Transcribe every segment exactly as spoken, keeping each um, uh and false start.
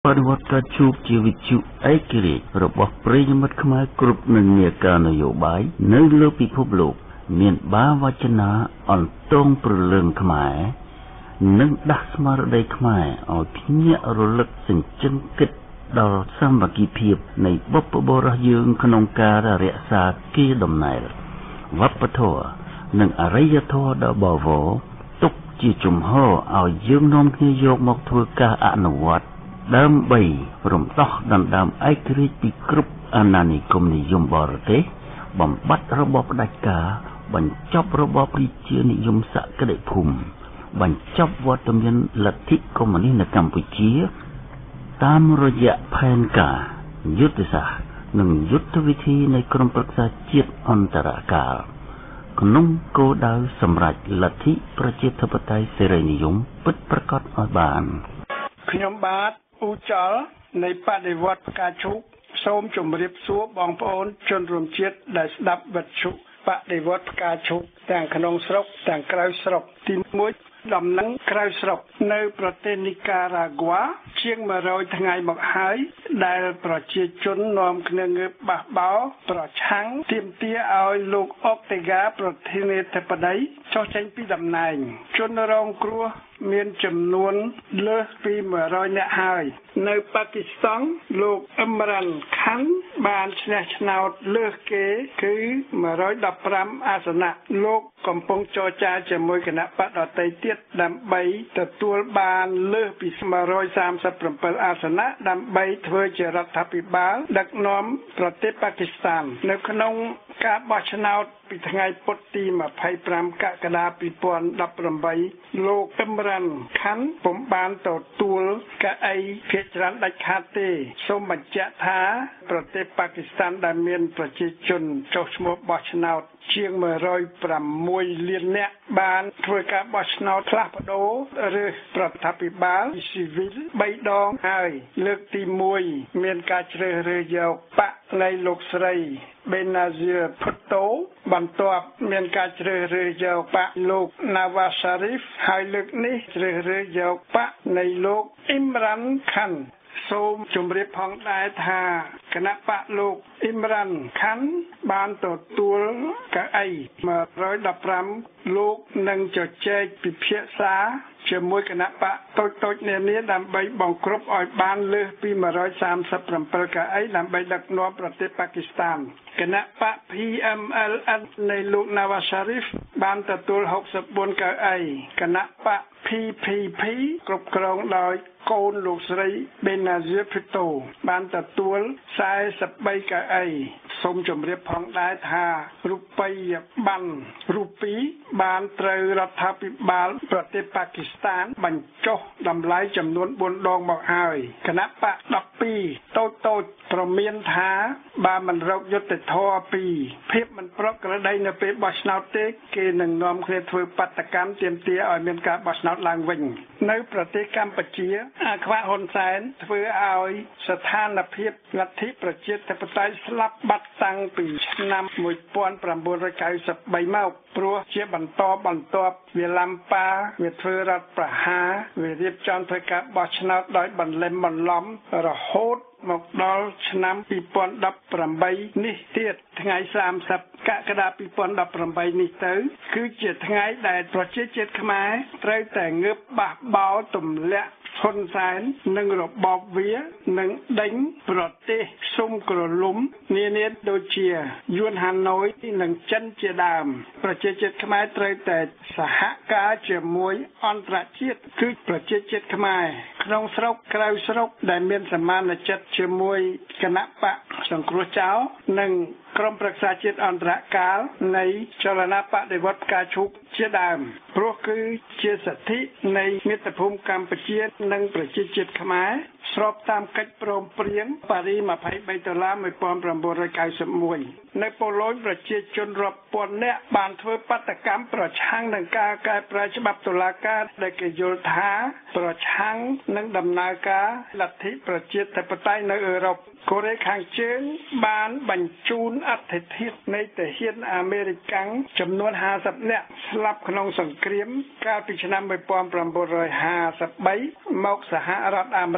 បដិវត្តការជួបជាវិទ្យុឯករាជ្យរបស់ប្រិយមិត្តខ្មែរគ្រប់និន្នាការនយោបាយនៅលើពិភពលោកមានបាវចនាអន្តងព្រលឹងខ្មែរនិងដាស់ស្មារតីខ្មែរឲ្យភ្ញាក់រលឹកសញ្ជឹងគិតដល់សាមគ្គីភាពនៃបុព្វបុរសយើងក្នុងការរក្សាកេរដំណែលវប្បធម៌និងអរិយធម៌ដ៏បវរទុកជាជំហរឲ្យយើងនាំគ្នាយកមកធ្វើការអនុវត្តដើម្បីរំដោះដណ្ដើមឯករាជ្យពីគ្រប់អាណានិគមនិយមបរទេសបំបត្តិរបបផ្ដាច់ការបញ្ចប់របបប្រជានិយមសក្តិភូមិបញ្ចប់វត្តមានលទ្ធិកុម្មុយនីសនៅកម្ពុជាតាមរយៈផែនការយុទ្ធសាស្ត្រនិងយុទ្ធវិធីនៃក្រមប្រឹក្សាជាតិអន្តរកាលក្នុងគោលដៅសម្រេចលទ្ធិប្រជាធិបតេយ្យសេរីនិយមពិតប្រាកដឲ្យបានខ្ញុំបាទអ៊ូចលនៃបដិវត្តផ្កាឈូកសូមជម្រាបសួរបងប្អូនជនរួមជាតិដែលស្ដាប់វិទ្យុបដិវត្តផ្កាឈូកទាំងក្នុងស្រុកទាំងក្រៅស្រុកទីមួយដំណឹងក្រៅស្រុកនៅប្រទេសនីការ៉ាហ្គាជាងមួយរយថ្ងៃមកហើយដែលប្រជាជននាំគ្នាងើបបះបោប្រឆាំងទាមទារឲ្យលោកអុកតេហ្កាប្រធានាធិបតីចុះចេញពីតំណែងជនរងគ្រោះមានចំនួនលើសពីមួយរយនាក់ហើយនៅប៉ាគីស្ថានលោកអ៊ីមរ៉ានខានបានឈ្នះឆ្នោតលើសគេគឺមួយរយដប់ប្រាំអាសនៈលោកកំពុងចរចាជាមួយគណៈបកដទៃទៀតដើម្បីទទួលបានលើសពីមួយរយសាមសិបប្រាំអាសនៈដើម្បីធ្វើជារដ្ឋាភិបាលដឹកនាំប្រទេសប៉ាគីស្ថាននៅក្នុងការបោះឆ្នោតពីថ្ងៃពុធទីម្ភៃប្រាំកក្កដាពីរពាន់ដប់ប្រាំបីលោកអ៊ីមរ៉ានខានពុំបានទទួលកៅអីភាគច្រើនដាច់ខាតទេសូមបញ្ជាក់ថាប្រទេសប៉ាគីស្ថានដែលមានប្រជាជនចុះឈ្មោះបោះឆ្នោតជាងមួយរយប្រាំមួយលាននាក់បានធ្វើការបោះឆ្នោតផ្លាស់ប្ដូរឬរដ្ឋាភិបាលស៊ីវិលបីដងហើយលើកទីមួយមានការជ្រើសរើសយកបកនៃលោកស្រីបេណាហ្សៀភូតូបន្ទាប់មានការជ្រើសរើសយកបកលោកណាវ៉ាសារីហ្វហើយលើកនេះជ្រើសរើសយកបកនៃលោកអ៊ីមរ៉ានខានសូមជម្រាបផងដែរថាគណៈបកលោកអ៊ីមរ៉ានខានបានទទួលកៅអីមួយរយដប់ប្រាំលោកនឹងជជែកពិភាក្សាជាមួយគណៈបកតូចតូចនានាដើម្បីបង្គ្រប់ឲ្យបានលើសពីមួយរយសាមសិបប្រាំកៅអីដើម្បីដឹកនាំប្រទេសប៉ាគីស្ថានគណៈបក ភី អេម អែល អេន នៃលោកណាវ៉ាសារីហ្វបានទទួលហុកសិបបួនកៅអីគណៈបក ភី ភី ភី គ្រប់គ្រងដោយកូនលោកស្រីបេណាហ្សៀភីតូបានទទួលសែសិបបីកៅអីសូមជម្រាបផងដែរថារូបិយប័ណ្ណរូពីបានត្រូវរដ្ឋាភិបាលប្រទេសប៉ាគីស្ថានបញ្ចុះតម្លៃចំនួនបួនដងមកហើយគណៈបកដប់ពីរតូចតូចប្រមានថាបើមិនរកយុត្តិធម៌ពីភាពមិនប្រក្រតីនៅពេលបោះឆ្នោតទេគេនឹងនាំគ្នាធ្វើបាតកម្មទាមទារឲ្យមានការបោះឆ្នោតឡើងវិញនៅប្រទេសកម្ពុជាអាខ្វាក់ហ៊ុនសែនធ្វើឲ្យស្ថានភាពលទ្ធិប្រជាធិបតេយ្យស្លាប់បាត់តាំងពីឆ្នាំមួយពាន់ប្រាំបួនរយកៅសិបបីមកព្រោះជាបន្តបន្ទាប់វាឡំប៉ាវាធ្វើរដ្ឋប្រហារវារៀបចំធ្វើការបោះឆ្នោតដោយបន្លំបន្លំរហូតមកដល់ឆ្នាំពីរពាន់ដប់ប្រាំបីនេះទៀតថ្ងៃសាមសិបកក្កដាពីរពាន់ដប់ប្រាំបីនេះទៅគឺជាថ្ងៃដែលប្រជាជាតិខ្មែរត្រូវតែងើបបះបោរទម្លាក់ហ៊ុនសែននិងរបបវានឹងដេញប្រទេសស៊ុំក្រលុំនានាដូចជាយួនហាណូយនិងចិនជាដើមប្រជាជាតិខ្មែរត្រូវតែសហការជាមួយអន្តរជាតិគឺប្រជាជាតិខ្មែរក្នុងស្រុកក្រៅស្រុកដែលមានសមានចិត្តជាមួយគណៈបកសង្គ្រោះចោលនិងក្រុមប្រឹក្សាជាតិអន្តរកាលនៃចលនាបដិវត្តផ្កាឈូកជាដើមព្រោះគឺជាសិទ្ធិនៃមាតុភូមិកម្ពុជានិងប្រជាជាតិខ្មែរស្របតាមកិច្ចព្រមព្រៀងប៉ារីសម្ភៃបីដុល្លារមួយពាន់ប្រាំបួនរយកៅសិបមួយនៅប៉ូឡូញប្រជាជនរាប់ពាន់នាក់បានធ្វើបាតកម្មប្រឆាំងនឹងការកែប្រែច្បាប់តុលាការដែលគេយល់ថាប្រឆាំងនឹងដំណើរការលទ្ធិប្រជាធិបតេយ្យនៅអឺរ៉ុបកូរ៉េខាងជើងបានបញ្ជូនអធិធាតុនៃទាហានអាមេរិកចំនួនห้าสิบនាក់ស្លាប់ក្នុងសង្គ្រាមកាលពីឆ្នាំមួយពាន់ប្រាំបួនរយห้าสิบបីមកសហរដ្ឋអាមេរិក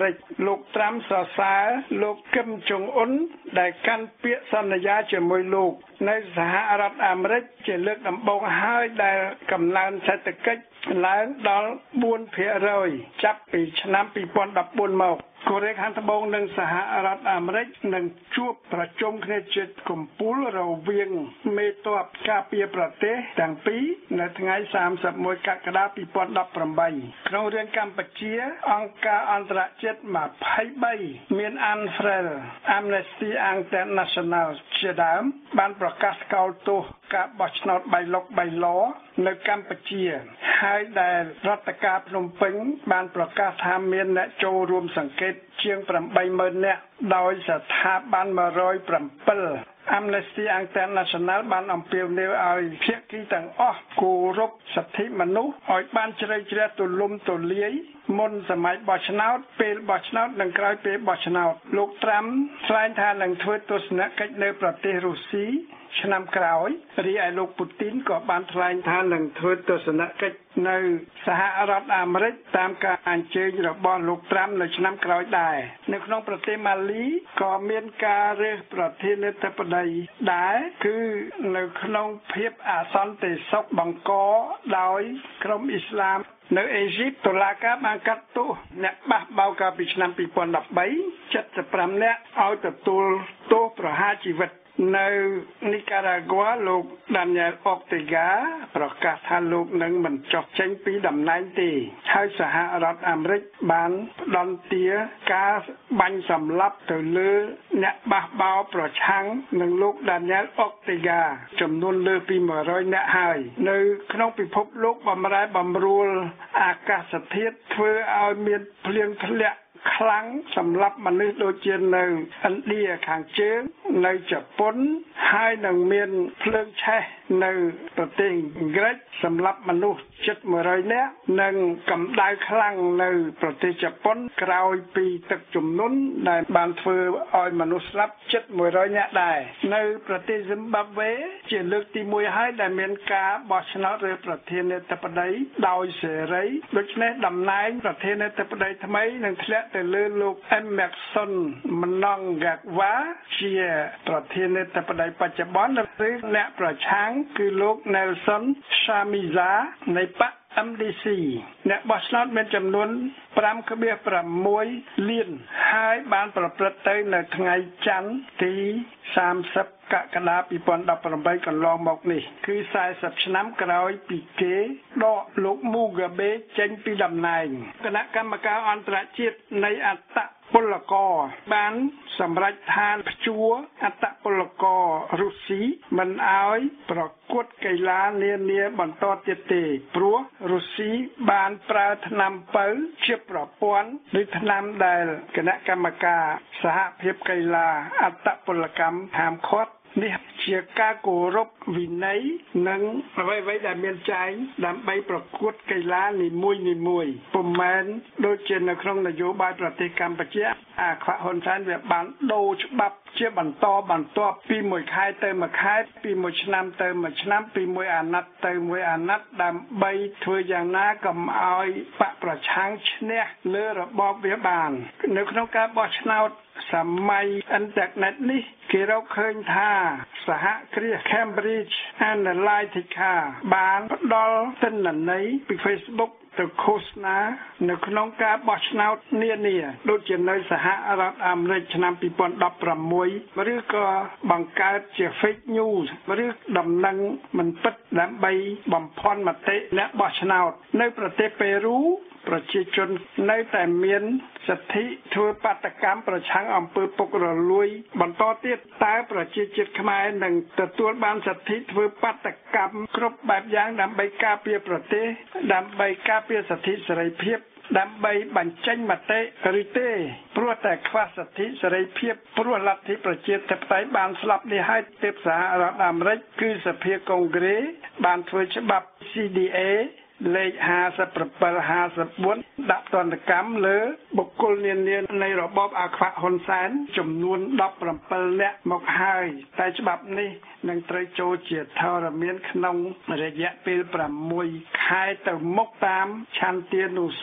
លោកត្រាំសរសើរលោកគឹមចុងអ៊ុនដែលកាន់ពាក្យសន្យាជាមួយលោកនៅសហរដ្ឋអាមេរិកជាលើកដំបូងហើយដែលកំណើនសេដ្ឋកិច្ចឡើងដល់ បួនភាគរយ ចាប់ពីឆ្នាំពីរពាន់ដប់បួនមកកូរ៉េខាងត្បូងនិងសហរដ្ឋអាមេរិកនឹងជួបប្រជុំគ្នាជាកំពូលរវាងមេទ័ពការពារប្រទេសទាំងពីរនៅថ្ងៃសាមសិបមួយកក្កដាពីរពាន់ដប់ប្រាំបីក្នុងរឿងកម្ពុជាអង្គការអន្តរជាតិยี่สิบสามមាន Anne Frel Amnesty International ជាដើមបានប្រកាសកោតទោសការបោះឆ្នោតបៃលុកបៃឡនៅកម្ពុជាហើយដែលរដ្ឋការភ្នំពេញបានប្រកាសថាមានអ្នកចូលរួមសង្កេតជាង ប្រាំបីម៉ឺន នាក់ដោយស្ថាប័នមួយរយប្រាំពីរ Amnesty International បានអំពាវនាវឲ្យភាគីទាំងអស់គោរពសិទ្ធិមនុស្សឲ្យបានជ្រៅជ្រះទូលំទូលាយមុនសម័យបោះឆ្នោតពេលបោះឆ្នោតនិងក្រោយពេលបោះឆ្នោតលោកត្រាំថ្លែងថានឹងធ្វើទស្សនកិច្ចនៅប្រទេសរុស្ស៊ីឆ្នាំក្រោយរីឯលោកពូទីនក៏បានថ្លែងថានឹងធ្វើទស្សនកិច្ចនៅសហរដ្ឋអាមេរិកតាមការអញ្ជើញរបស់លោកត្រាំនៅឆ្នាំក្រោយដែរនៅក្នុងប្រទេសម៉ាលីក៏មានការរើសប្រធានាធិបតីដែរគឺនៅក្នុងភាពអសន្តិសុខបង្កដោយក្រុមអ៊ីស្លាមនៅអេស៊ីបតុលាការបានកាត់ទោសអ្នកបះបោរកាលពីឆ្នាំពីរពាន់ដប់បី เจ็ดสิบห้าនាក់ឲ្យទទួលទោសប្រហារជីវិតនៅនីការ៉ាហ្គាលោក Daniel Ortega ប្រកាសថាលោកនឹងមិនចុះចេញពីតំណែងទេហើយសហរដ្ឋអាមេរិកបានផ្តន្ទាការបាញ់សម្លាប់ទៅលើអ្នកបះបោរប្រឆាំងនឹងលោក Daniel Ortega ចំនួនលើសពីមួយរយនាក់ហើយនៅក្នុងពិភពលោកបម្រែបម្រួលអាកាសធាតុធ្វើឲ្យមានភ្លៀងធ្លាក់ខ្លាំងសម្រាប់មនុស្សដូចជានៅឥណ្ឌាខាងជើងនៅជប៉ុនហើយនឹងមានភ្លើងឆេះនៅប្រទេសអង់គ្លេសសម្រាប់មនុស្សជិតមួយរយនាក់និងកម្ដៅខ្លាំងនៅប្រទេសជប៉ុនក្រោយពីទឹកជំនន់ដែលបានធ្វើឲ្យមនុស្សស្លាប់ជិតមួយរយនាក់ដែរនៅប្រទេសស៊ីមបាប់វេជាលើកទីមួយហើយដែលមានការបោះឆ្នោតរើសប្រធានាធិបតីដោយសេរីដូច្នេះតំណែងប្រធានាធិបតីថ្មីនឹងធ្លាក់ទៅលើលោក Emmerson Mnangagwa ជាប្រធានាធិបតីបច្ចុប្បន្នឬអ្នកប្រឆាំងគឺលោក Nelson Chamisa នៃបក em đê xê អ្នកបោះឆ្នោតមានចំនួន ប្រាំភាគsáu លានហើយបានប្រព្រឹត្តទៅនៅថ្ងៃច័ន្ទទីសាមសិបកក្កដាពីរពាន់ដប់ប្រាំបីកន្លងមកនេះគឺសែសិបឆ្នាំក្រោយពីគេដកលោក Mugabe ចេញពីតំណែងគណៈកម្មការអន្តរជាតិនៃអត្តពលករបានសម្រេចថាព្យួរអត្តពលកររុស្ស៊ីមិនអោយប្រកួតកីឡានានាបន្តទៀតទេព្រោះរុស្ស៊ីបានប្រើថ្នាំបើជាប្រព័ន្ធឬថ្នាំដែលគណៈកម្មការសហភាពកីឡាអត្តពលកម្មហាមឃាត់នេះជាការគោរពវិន័យនិងអ្វីៗដែលមានចែងដើម្បីប្រកួតកីឡានីមួយនីមួយពុំមែនដូចជានៅក្នុងនយោបាយប្រទេសកម្ពុជាអាខ្វាក់ហ៊ុនសែនវាបានដូរច្បាប់ជាបន្តបន្ទាប់ពីមួយខែទៅមួយខែពីមួយឆ្នាំទៅមួយឆ្នាំពីមួយអាណត្តិទៅមួយអាណត្តិដើម្បីធ្វើយ៉ាងណាកុំឲ្យបកប្រឆាំងឈ្នះលើរបបវាបាននៅក្នុងការបោះឆ្នោតសម័យអ៊ីនធឺណិតនេះគេរកឃើញថាសហគ្រាស Cambridge Analytica បានផ្ដល់ទិន្នន័យពី Facebook ទៅឃោសនានៅក្នុងការបោះឆ្នោតនានាដូចជានៅសហរដ្ឋអាមេរិកឆ្នាំពីរពាន់ដប់ប្រាំមួយឬក៏បង្កើតជា fake news ឬដំណឹងមិនពិតដើម្បីបំភាន់មតិអ្នកបោះឆ្នោតនៅប្រទេសប៉េរូប្រជាជននៅតែមានសិទ្ធិធ្វើបាតកម្មប្រឆាំងអំពើពុករលួយបន្តទៀតតើប្រជាជាតិខ្មែរនឹងទទួលបានសិទ្ធិធ្វើបាតកម្មគ្រប់បែបយ៉ាងដើម្បីការពារប្រទេសដើម្បីការពារសិទ្ធិសេរីភាពដើម្បីបញ្ចេញមតិឬទេព្រោះតែខ្វះសិទ្ធិសេរីភាពព្រោះលទ្ធិប្រជាធិបតេយ្យបានស្លាប់នេះហើយទេពសហរដ្ឋអាមេរិកគឺសភាកុងក្រេសបានធ្វើច្បាប់ C D Aលេខห้าสิบเจ็ด ห้าสิบสี่ដាក់ទណ្ឌកម្មលើបុគ្គលនានានៃរបបអាខ្វាក់ហ៊ុនសែនចំនួនដប់ប្រាំពីរនាក់មកហើយតែច្បាប់នេះនឹងត្រូវចូលជាធរមានក្នុងរយៈពេលប្រាំមួយខែទៅមុខតាមឆន្ទានុសិទ្ធិ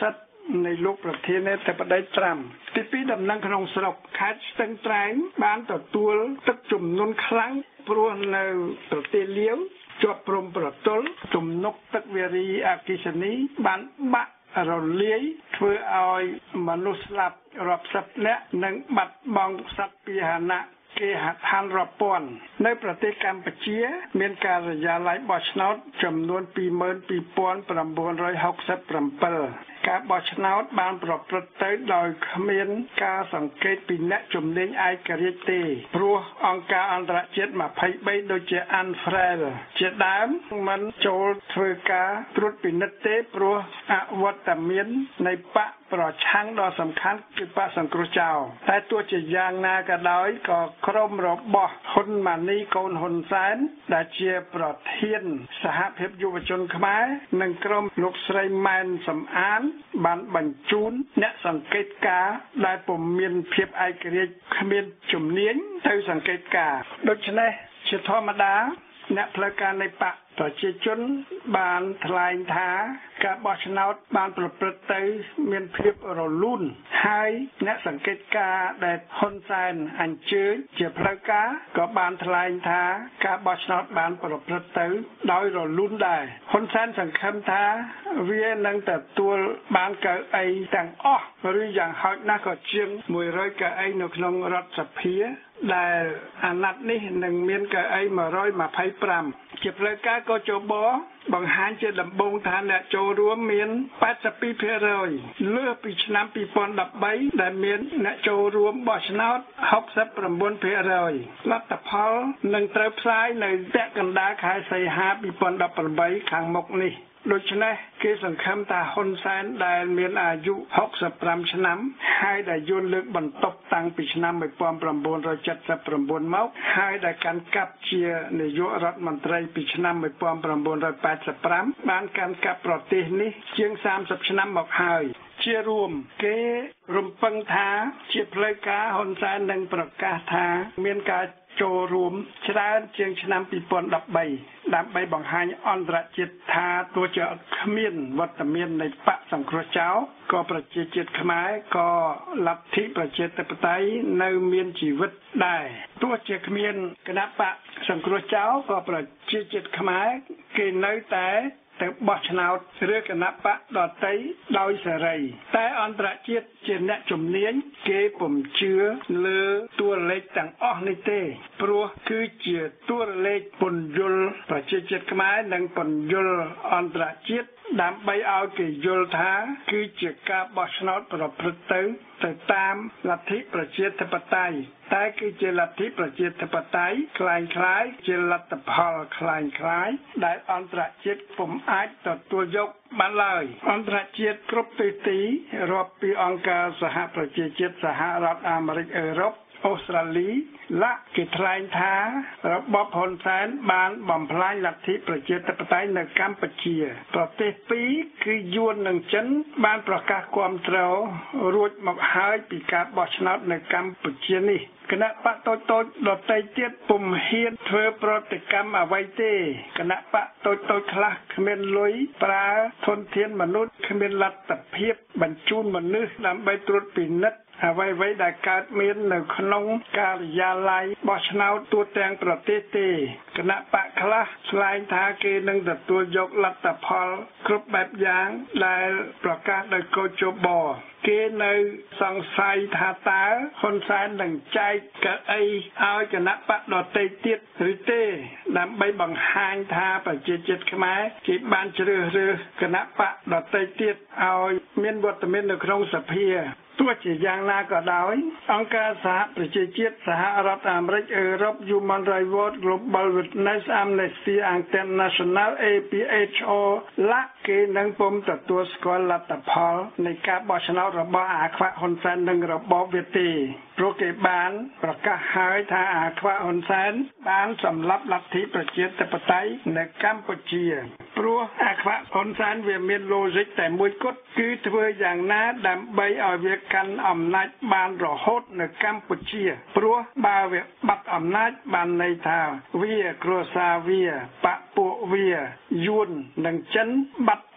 ในលោកប្រធានាធិបតីត្រាំទីពីរដំណឹងក្នុងស្រុកខេត្តស្ទឹងត្រែងបានទទួលទឹកជំនន់ខ្លាំងព្រោះនៅប្រទេសលាវជាប់ព្រំប្រទល់ទំនប់ទឹកវារីអគ្គិសនីបានបាក់រលាយធ្វើឲ្យមនុស្សស្លាប់រាប់សិបនាក់និងបាត់បង់សត្វពាហនៈគេហដ្ឋានរាប់ពាន់នៅប្រទេសកម្ពុជាមានការិយាល័យបោះឆ្នោតចំនួន ពីរម៉ឺនពីរពាន់ប្រាំបួនរយហុកសិបប្រាំbảy ការបោះឆ្នោតបានប្រព្រឹត្តទៅដោយគ្មានការសង្កេតពីអ្នកជំនាញឯករាជ្យទេព្រោះអង្គការអន្តរជាតិម្ភៃបីដូចជា Anfrel ជាដើមមិនចូលធ្វើការត្រួតពិនិត្យទេព្រោះអវត្តមាននៃបកប្រឆាំងដ៏សំខាន់គឺបកសង្គ្រោះចោលតែទោះជាយ៉ាងណាក៏ដោយក៏ក្រុមរបស់ហ៊ុនម៉ាណីកូនហ៊ុនសែនដែលជាប្រធានសហភាពយុវជនខ្មែរនិងក្រុមលោកស្រីម៉ែនសំអានបានបញ្ជូនអ្នកសង្កេតការណ៍ដែលពុំមានភាពឯករាជ្យគ្មានជំនាញទៅសង្កេតការណ៍ដូច្នេះជាធម្មតាអ្នកផ្លូវការនៃបកប្រជាជនបានថ្លែងថាការបោះឆ្នោតបានប្រព្រឹត្តទៅមានភាពរលូនហើយអ្នកសង្កេតការណ៍ដែលហ៊ុនសែនអញ្ជើញជាផ្លូវការក៏បានថ្លែងថាការបោះឆ្នោតបានប្រព្រឹត្តទៅដោយរលូនដែរហ៊ុនសែនសង្ឃឹមថាវានឹងទទួលបានកៅអីទាំងអស់ឬយ៉ាងហោចណាស់ក៏ជាងមួយរយកៅអីនៅក្នុងរដ្ឋសភាដែលអាណត្តិនេះនឹងមានកៅអីមួយរយម្ភៃប្រាំជាផ្លូវការក៏ចបបង្ហាញជាដំបូងថាអ្នកចូលរួមមាន八十二ភាគរយលើសពីឆ្នាំពីរពាន់ដប់បីដែលមានអ្នកចូលរួមបោះឆ្នោតហុកសិបប្រាំបួនភាគរយលទ្ធផលនឹងត្រូវផ្សាយនៅពាក់កណ្ដាលខែសីហាពីរពាន់ដប់ប្រាំបីខាងមុខនេះដូច្នេះគេសង្ឃឹមថាហ៊ុនសែនដែលមានអាយុហុកសិបប្រាំឆ្នាំហើយដែលយួនលើកបន្ទប់តាំងពីឆ្នាំmột nghìn chín trăm bảy mươi chínមកហើយដែលកាន់កាប់ជានាយករដ្ឋមន្ត្រីពីឆ្នាំmột nghìn chín trăm tám mươi lămបានកាន់កាប់ប្រទេសនេះជាងសាមសិបឆ្នាំមកហើយជារួមគេរំពឹងថាជាផ្លូវការហ៊ុនសែននឹងប្រកាសថាមានការចូលរួមច្រើនជាងឆ្នាំពីរពាន់ដប់បីដើម្បីបង្ហាញអន្តរជាតិថាទោះជាគ្មានវត្តមាននៃបកសង្គ្រោះចោលក៏ប្រជាជាតិខ្មែរក៏លទ្ធិប្រជាធិបតេយ្យនៅមានជីវិតដែរទោះជាគ្មានគណៈបកសង្គ្រោះចោលក៏ប្រជាជាតិខ្មែរគេនៅតែទៅបោះឆ្នោតឬគណៈបកដទៃដោយសេរីតែអន្តរជាតិជាអ្នកជំនាញគេពុំជឿលើតួលេខទាំងអស់នេះទេព្រោះគឺជាតួលេខពន្យល់ប្រជាជាតិខ្មែរនិងពន្យល់អន្តរជាតិដើម្បីឲ្យគេយល់ថាគឺជាការបោះឆ្នោតប្រព្រឹត្តទៅទៅតាមលទ្ធិប្រជាធិបតេយ្យតែគឺជាលទ្ធិប្រជាធិបតេយ្យคล้ายៗជាលទ្ធផលคล้ายៗដែលអន្តរជាតិពុំអាចទទួលយកបានឡើយអន្តរជាតិគ្រប់ទិសទីរាប់ពីអង្គការសហប្រជាជាតិសហរដ្ឋអាមេរិកអឺរ៉ុបអូស្ត្រាលីឡាគេថ្លែងថារបបហ៊ុនសែនបានបំផ្លាញលទ្ធិប្រជាធិបតេយ្យនៅកម្ពុជាប្រទេសពីរគឺយួននិងចិនបានប្រកាសគាំទ្ររួចមកហើយពីការបោះឆ្នោតនៅកម្ពុជានេះគណៈបកតូចតូចដទៃទៀតពុំហ៊ានធ្វើប្រតិកម្មអ្វីទេគណៈបកតូចតូចខ្លះគ្មានលុយប្រើធនធានមនុស្សគ្មានលទ្ធភាពបញ្ជូនមនុស្សដើម្បីត្រួតពិនិត្យអ្វីៗដែលកើតមាននៅក្នុងការិយាល័យបោះឆ្នោតទូទាំងប្រទេសទេគណៈបកខ្លះថ្លែងថាគេនឹងទទួលយកលទ្ធផលគ្រប់បែបយ៉ាងដែលប្រកាសដោយកោជបគេនៅសង្ស័យថាតើហ៊ុនសែននឹងចែកកៅអីឲ្យគណៈបកដទៃទៀតឬទេដើម្បីបង្ហាញថាប្រជាជាតិខ្មែរគេបានជ្រើសរើសគណៈបកដទៃទៀតឲ្យមានវត្តមាននៅក្នុងសភាទោះជាយ៉ាងណាក៏ដោយអង្គការសហប្រជាជាតិសហរដ្ឋអាមេរិកអឺរ៉ុប Human Rights Watch Global Witness Amnesty International เอ พี เอช โอ ឡាគេនឹងពុំទទួលស្គាល់លទ្ធផលនៃការបោះឆ្នោតរបស់អាខ្វាក់ហ៊ុនសែននិងរបបវាទេព្រោះគេបានប្រកាសហើយថាអាខ្វាក់ហ៊ុនសែនបានសម្លាប់លទ្ធិប្រជាធិបតេយ្យនៅកម្ពុជាព្រោះអាខ្វាក់ហ៊ុនសែនវាមានឡូជីកតែមួយគត់គឺធ្វើយ៉ាងណាដើម្បីឲ្យវាកាន់អំណាចបានរហូតនៅកម្ពុជាព្រោះបើវាបាត់អំណាចបានន័យថាវាគ្រួសារវាបកពួកវាយួននិងចិនបាត់អ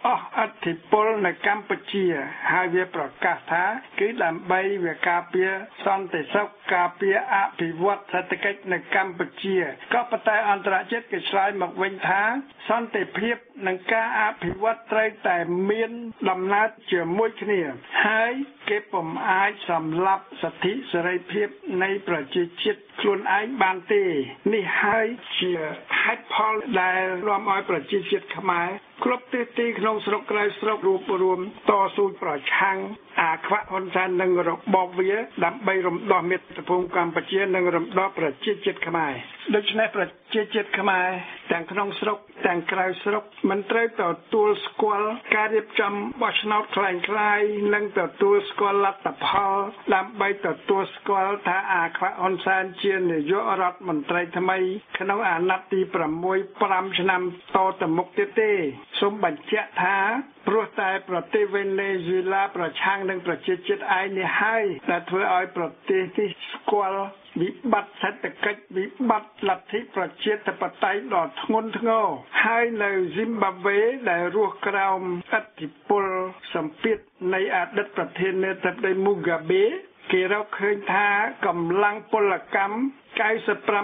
អស់អធិពលនៅកម្ពុជាហើយវាប្រកាសថាគឺដើម្បីវាការពារសន្តិសុខការពារអភិវឌ្ឍសេដ្ឋកិច្ចនៅកម្ពុជាក៏ប៉ុន្តែអន្តរជាតិគេឆ្លើយមកវិញថាសន្តិភាពនិងការអភិវឌ្ឍត្រូវតែមានដំណើរជាមួយគ្នាហើយគេពុំអាចសម្លាប់សិទ្ធិសេរីភាពនៃប្រជាជាតិខ្លួនឯងបានទេនេះហើយជាហេតុផលដែលនាំឲ្យប្រជាជាតិខ្មែរគ្រប់ទិសទីក្នុងស្រុកក្រៅស្រុករួបរวมតស៊ូប្រឆាំងអាខ្វាក់ហ៊ុនសែននិងរបបវាដើម្បីរំដោះមាតុភូមិកម្ពុជានិងរំដោះប្រជាជាតិខ្មែរដូច្នេះប្រជាជាតិខ្មែរទាំងក្នុងស្រុកទាំងក្រៅស្រុកមិនត្រូវទទួលស្គាល់ការរៀបចំបោះឆ្នោតคล้ายៗនិងទទួលស្គាល់លទ្ធផលដើម្បីទទួលស្គាល់ថាអាខ្វាក់ហ៊ុនសែនជានាយករដ្ឋមន្ត្រីថ្មីក្នុងអាណត្តិទី6 5ឆ្នាំតទៅមុខទៀតទេសូមបញ្ជាក់ថាព្រោះតែប្រទេសវេណេស៊ុយឡាប្រឆាំងនឹងប្រជាជាតិឯងនេះហើយដែលធ្វើឲ្យប្រទេសនេះស្គាល់វិបត្តិសេដ្ឋកិច្ចវិបត្តិលទ្ធិប្រជាធិបតេយ្យដ៏ធ្ងន់ធ្ងរហើយនៅស៊ីមបាវេដែលរស់ក្រោមឥទ្ធិពលសម្ពាធនៃអតីតប្រធានាធិបតីមូហ្គាបេគេរកឃើញថាកម្លាំងពលកម្ម九十五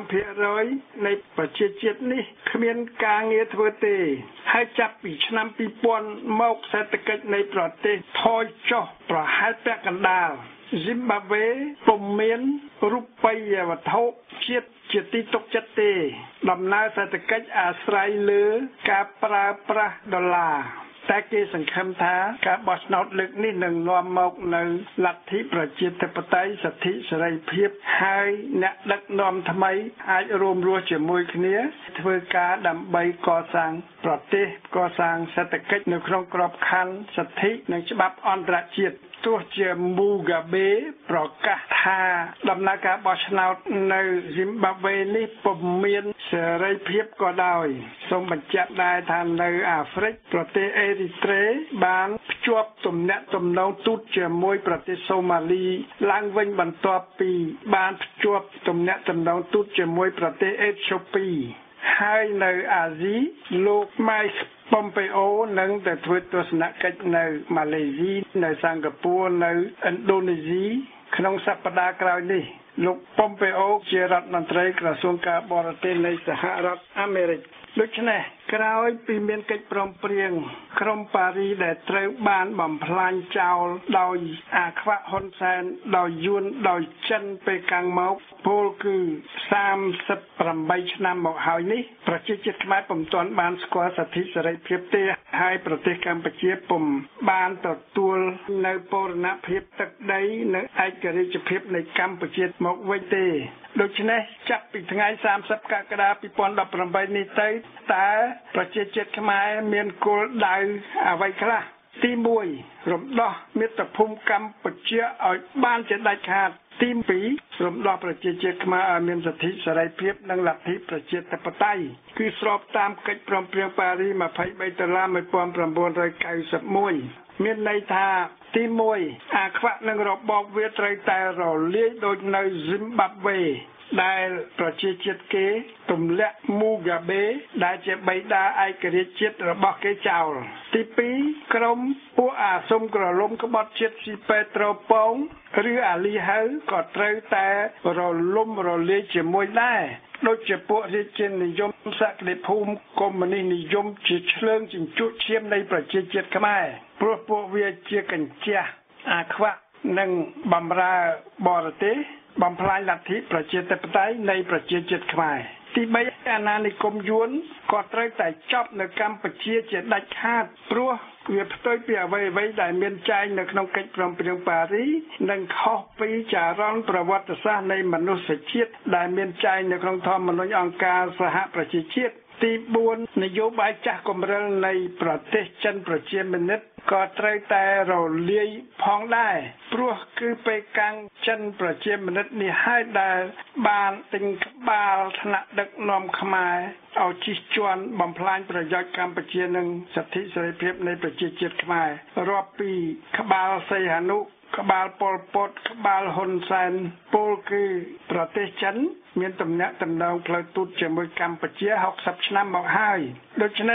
%នៃប្រជាជាតិនេះគ្មានការងារធ្វើទេហើយចាប់ពីឆ្នាំពីរពាន់មកសេដ្ឋកិច្ចនៃប្រទេសថយចុះប្រហែលពាក់កណ្ដាលស៊ីមបាវេពុំមានរូបិយវត្ថុជាតិជាទីទុកចិត្តទេដំណើរសេដ្ឋកិច្ចអាស្រ័យលើការប្រើប្រាស់ដុល្លារតែគេសង្ឃឹមថាការបោះឆ្នោតលើកនេះនឹងនាំមកនៅលទ្ធិប្រជាធិបតេយ្យសិទ្ធិសេរីភាពហើយអ្នកដឹកនាំថ្មីអាចរួមរស់ជាមួយគ្នាធ្វើការដើម្បីកសាងប្រទេសកសាងសេដ្ឋកិច្ចនៅក្នុងក្របខ័ណ្ឌសិទ្ធិនិងច្បាប់អន្តរជាតិទោះជាមូហ្គាបេប្រកាសថាដំណើរការបោះឆ្នោតនៅស៊ីមបាវេនេះពុំមានសេរីភាពក៏ដោយសូមបញ្ជាក់ដែរថានៅអាហ្វ្រិកប្រទេសអេរីត្រេបានភ្ជាប់ទំនាក់ទំនងទូតជាមួយប្រទេសសូម៉ាលីឡើងវិញបន្ទាប់ពីបានភ្ជាប់ទំនាក់ទំនងទូតជាមួយប្រទេសអេត្យូពីហើយនៅអាស៊ីលោកម៉ៃប៉ុមពេអូនឹងទៅធ្វើទស្សនកិច្ចនៅម៉ាឡេស៊ីនៅសិង្ហបុរីនៅឥណ្ឌូនេស៊ីក្នុងសប្តាហ៍ក្រោយនេះលោកប៉ុមពេអូជារដ្ឋមន្ត្រីក្រសួងការបរទេសនៃសហរដ្ឋអាមេរិកដូច្នេះក្រោយពីមានកិច្ចព្រមព្រៀងក្រុងប៉ារីដែលត្រូវបានបំផ្លាញចោលដោយអាខ្វាក់ហ៊ុនសែនដោយយួនដោយចិនពេលខាងមកពលគឺសាមសិបប្រាំបីឆ្នាំមកហើយនេះប្រជាជាតិខ្មែរពុំទាន់បានស្គាល់សិទ្ធិសេរីភាពទេហើយប្រទេសកម្ពុជាពុំបានទទួលនៅបូរណភាពទឹកដីនិងឯករាជ្យភាពនៃកម្ពុជាមកវិញទេដូច្នេះចាប់ពីថ្ងៃសាមសិបកក្កដាពីរពាន់ដប់ប្រាំបីនេះទៅតើប្រជាជាតិខ្មែរមានគោលដៅអ្វីខ្លះទីមួយរំដោះមាតុភូមិកម្ពុជាឲ្យបានជាដាច់ខាតទីពីររំដោះប្រជាជាតិខ្មែរឲ្យមានសិទ្ធិសេរីភាពនិងលទ្ធិប្រជាធិបតេយ្យគឺស្របតាមកិច្ចព្រមព្រៀងប៉ារីម្ភៃបីដុល្លារmột nghìn chín trăm chín mươi mốtមានន័យថាទីមួយអាខ្វាក់នឹងរបបវាត្រូវតែរលាយដូចនៅស៊ីមបាវេដែលប្រជាជាតិគេទម្លាក់មូហ្គាបេដែលជាបិតាឯករាជ្យជាតិរបស់គេចោលទីពីរក្រុមពួកអាស៊ុំក្រឡុំក្បត់ជាតិស៊ីពេត្រូប៉ងឬអាលីហៅក៏ត្រូវតែរលំរលាយជាមួយដែរដូចជាពួករាជានិយមសក្តិភូមិកុម្មុយនីសនិយមជាឆ្លើងជញ្ជក់ឈាមនៃប្រជាជាតិខ្មែរព្រោះពួកវាជាកញ្ចក់អាខ្វាក់និងបំរើបរទេសបំផ្លាញលទ្ធិប្រជាធិបតេយ្យនៃប្រជាជាតិខ្មែរទីបីអាណានិគមយួនក៏ត្រូវតែចប់នៅកម្ពុជាជាដាច់ខាតព្រោះវាផ្ទុយពីអ្វីអ្វីដែលមានចែងនៅក្នុងកិច្ចព្រមព្រៀងប៉ារីនិងខុសពីចារណប្រវត្តិសាស្ត្រនៃមនុស្សជាតិដែលមានចែងនៅក្នុងធម្មនុញ្ញអង្គការសហប្រជាជាតិទីបួននយោបាយចាស់កម្រិលនៃប្រទេសចិនប្រជាមានិតក៏ត្រូវតែរលាយផងដែរព្រោះគឺពេលកាំងចិនប្រជាមានិតនេះហើយដែលបានទិញក្បាលថ្នាក់ដឹកនាំខ្មែរឲ្យជិះជាន់បំផ្លាញប្រយោជន៍កម្ពុជានិងសិទ្ធិសេរីភាពនៃប្រជាជាតិខ្មែររាប់ពីក្បាលសីហនុក្បាលប៉ុលពតក្បាលហ៊ុនសែនពលគឺប្រទេសចិនមានទំនាក់ទំនងផ្លូវទូតជាមួយកម្ពុជាហុកសិបឆ្នាំមកហើយដូច្នេះ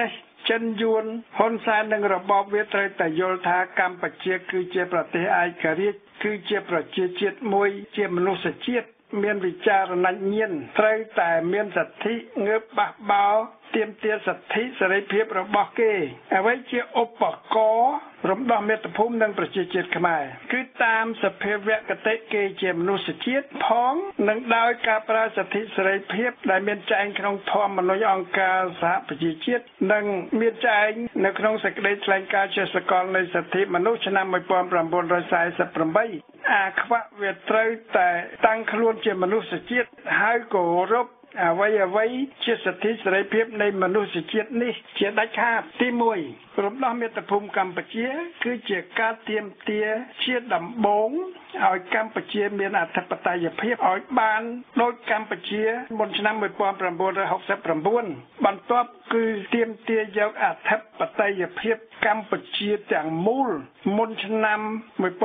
ចិនយួនហ៊ុនសែននិងរបបវាត្រូវតែយល់ថាកម្ពុជាគឺជាប្រទេសឯករាជ្យគឺជាប្រជាជាតិមួយជាមនុស្សជាតិមានវិចារណញ្ញាណត្រូវតែមានសិទ្ធិងើបបះបោទាមទារសិទ្ធិសេរីភាពរបស់គេអ្វីជាឧបករណ៍រំដោះមាតុភូមិនិងប្រជាជាតិខ្មែរគឺតាមសភាវគតិគេជាមនុស្សជាតិផងនិងដោយការប្រើសិទ្ធិសេរីភាពដែលមានចែងក្នុងធម្មនុញ្ញអង្គការសហប្រជាជាតិនិងមានចែងនៅក្នុងសេចក្តីថ្លែងការណ៍ជាសកលនៃសិទ្ធិមនុស្សឆ្នាំnineteen forty-eightអាខ្វាក់វាត្រូវតែតាំងខ្លួនជាមនុស្សជាតិហើយគោរពអ្វីអ្វីជាសិទ្ធិសេរីភាពនៃមនុស្សជាតិនេះជាដាច់ខាតទីមួយរំដោះមាតុភូមិកម្ពុជាគឺជាការទាមទារជាដំបូងឲ្យកម្ពុជាមានអធិបតេយ្យភាពឲ្យបានដូចកម្ពុជាមុនឆ្នាំnineteen sixty-nineបន្ទាប់គឺទាមទារយកអធិបតេយ្យភាពកម្ពុជាទាំងមូលមុនឆ្នាំnineteen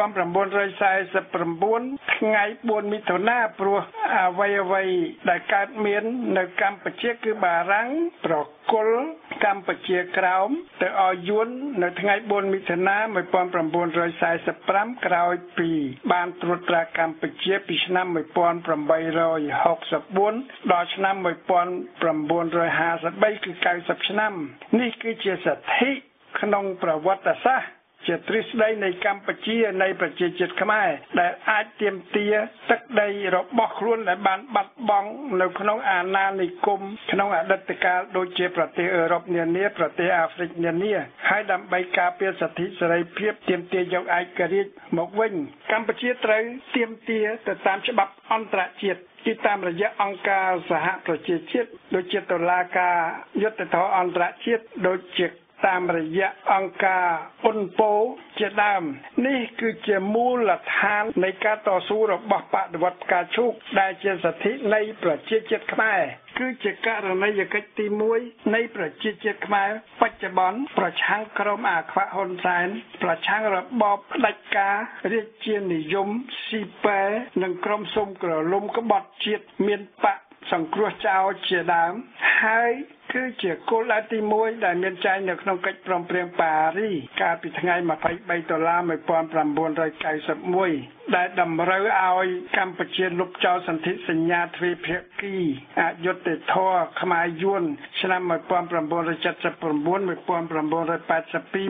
forty-nineថ្ងៃfourមិថុនាព្រោះអ្វីអ្វីដែលកើតមាននៅកម្ពុជាគឺបារាំងប្រគល់កម្ពុជាក្រោមទៅឲ្យយួននៅថ្ងៃfourមិថុនាnineteen forty-fiveក្រោយពីបានត្រួតត្រាកម្ពុជាពីឆ្នាំeighteen sixty-fourដល់ឆ្នាំnineteen fifty-threeគឺninetyឆ្នាំនេះគឺជាសិទ្ធិក្នុងប្រវត្តិសាស្ត្រជាទ្រឹស្ដីនៃកម្ពុជានៃប្រជាជាតិខ្មែរដែលអាចទាមទារទឹកដីរបស់ខ្លួនដែលបានបាត់បង់នៅក្នុងអាណានិគមក្នុងអតីតកាលដូចជាប្រទេសអឺរ៉ុបនានាប្រទេសអាហ្វ្រិកនានាហើយដើម្បីការពារសិទ្ធិសេរីភាពទាមទារយកឯករាជ្យមកវិញកម្ពុជាត្រូវទាមទារទៅតាមច្បាប់អន្តរជាតិគឺតាមរយៈអង្គការសហប្រជាជាតិដូចជាតុលាការយុត្តិធម៌អន្តរជាតិដូចជាតាមរយៈអង្គការអ៊ុនប៉ូជាដើមនេះគឺជាមូលដ្ឋាននៃការតស៊ូរបស់បដិវត្តផ្កាឈូកដែលជាសិទ្ធិនៃប្រជាជាតិខ្មែរគឺជាករណីយកិច្ចទីមួយនៃប្រជាជាតិខ្មែរបច្ចុប្បន្នប្រឆាំងក្រុមអាខ្វាក់ហ៊ុនសែនប្រឆាំងរបបផ្ដាច់ការរាជានិយមស៊ីប៉ែនិងក្រុមសុំក្រលុំក្បត់ជាតិមានបកសង្គ្រោះចោលជាដើមហើយគឺជាគោលដៅទីមួយដែលមានចែងនៅក្នុងកិច្ចព្រមព្រៀងប៉ារីសកាលពីថ្ងៃtwenty-threeតុលាnineteen ninety-oneដែលតម្រូវឲ្យកម្ពុជាលុបចោលសន្ធិសញ្ញាទ្វេភាគីអយុត្តិធម៌ខ្មែរយួនឆ្នាំnineteen seventy-nine, nineteen eighty-two, nineteen eighty-three,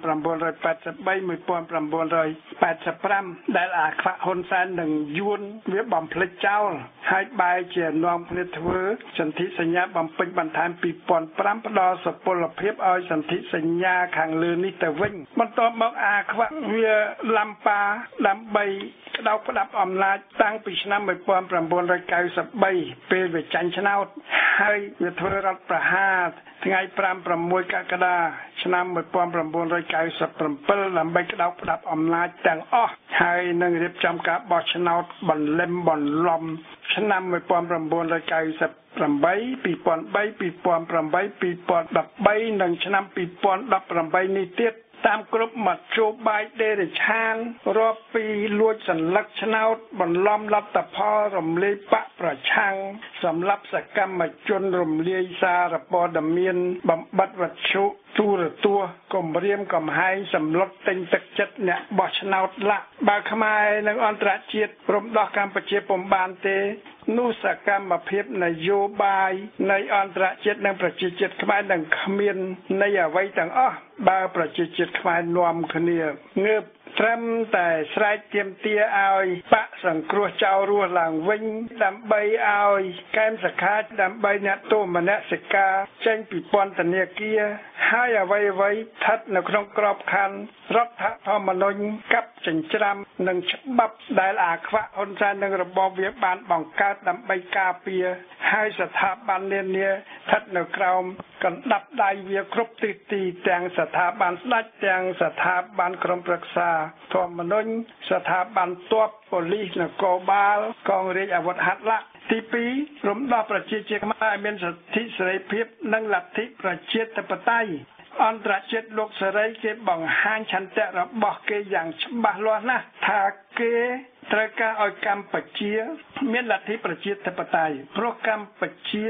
nineteen eighty-fiveដែលអាខ្វាក់ហ៊ុនសែននិងយួនវាបំភ្លេចចោលហើយបែរជានាំគ្នាធ្វើសន្ធិសញ្ញាបំពេញបន្ថែមtwo thousand fiveផ្ដល់សុពលភាពឲ្យសន្ធិសញ្ញាខាងលើនេះទៅវិញបន្ទាប់មកអាខ្វាក់វាឡំប៉ាដើម្បីក្តោបផ្ដាប់អំណាចតាំងពីឆ្នាំnineteen ninety-threeពេលវាចាញ់ឆ្នោតហើយវាធ្វើរដ្ឋប្រហារថ្ងៃfive, sixកក្កដាឆ្នាំnineteen ninety-sevenដើម្បីក្តោបផ្ដាប់អំណាចទាំងអស់ហើយនឹងរៀបចំការបោះឆ្នោតបន្លំបន្លំឆ្នាំnineteen ninety-seven two thousand three, two thousand eight, two thousand eight, two thousand thirteenនិងឆ្នាំtwenty eighteenនេះទៀតតាមគ្រប់មធ្យោបាយដេរឆានរាប់ពីលួចសន្លឹកឆ្នោតបន្លំលទ្ធផលរំលាយបកប្រឆាំងសម្រាប់សកម្មជនរំលាយសារព័ត៌មានបំបត្តិវត្ថុទូរទស្សន៍គំរាមកំហែងសម្លុតទិញទឹកចិត្តអ្នកបោះឆ្នោតឡាក់បើខ្មែរនិងអន្តរជាតិរំដោះកម្ពុជាពុំបានទេនោះសកម្មភាពនយោបាយនៃអន្តរជាតិនិងប្រជាជាតិខ្មែរនឹងគ្មាននៃអ្វីទាំងអស់បើប្រជាជាតិខ្មែរនាំគ្នាងើបត្រឹមតែស្រែកទាមទារឲ្យបកសង្គ្រោះចោលរស់ឡើងវិញដើម្បីឲ្យកែមសខាដើម្បីអ្នកទោសមនសិការចេញពីពន្ធនាគារហើយអ្វីអ្វីស្ថិតនៅក្នុងក្របខ័ណ្ឌរដ្ឋធម្មនុញ្ញកັບចិញ្ច្រាំនិងច្បាប់ដែលអាខ្វាក់ហ៊ុនសែននិងរបបវាបានបង្កើតដើម្បីការពារហើយស្ថាប័ននានាស្ថិតនៅក្រោមកណ្ដាប់ដៃវាគ្រប់ទិសទីទាំងស្ថាប័នស្ដេចទាំងស្ថាប័នក្រុមប្រឹក្សាធម្មនុញ្ញស្ថាប័នទ័ពប៉ូលីសនគរបាលកងរាជអាវុធហត្ថឡាក់ទីtwoរំដោះប្រជាជាតិខ្មែរឲ្យមានសិទ្ធិសេរីភាពនិងលទ្ធិប្រជាធិបតេយ្យអន្តរជាតិលោកសេរីគេបង្ហាញឆន្ទៈរបស់គេយ៉ាងច្បាស់លាស់ណាស់ថាគេត្រូវការឲ្យកម្ពុជាមានលទ្ធិប្រជាធិបតេយ្យព្រោះកម្ពុជា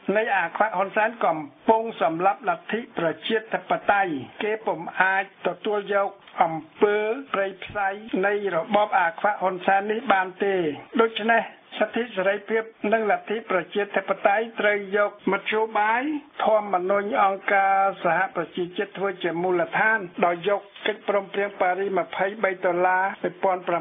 នៃអាខ្វាក់ហ៊ុនសែនកំពុងសម្លាប់លទ្ធិប្រជាធិបតេយ្យគេពុំអាចទទួលយកអំពើប្រៃផ្សៃនៃរបបអាខ្វាក់ហ៊ុនសែននេះបានទេដូច្នេះសិទ្ធិសេរីភាពនិងលទ្ធិប្រជាធិបតេយ្យត្រូវយកមធ្យោបាយធម្មនុញ្ញអង្គការសហប្រជាជាតិធ្វើជាមូលដ្ឋានដោយយកកិច្ចព្រមព្រៀងប៉ារីសยี่สิบสามដុល្លារnineteen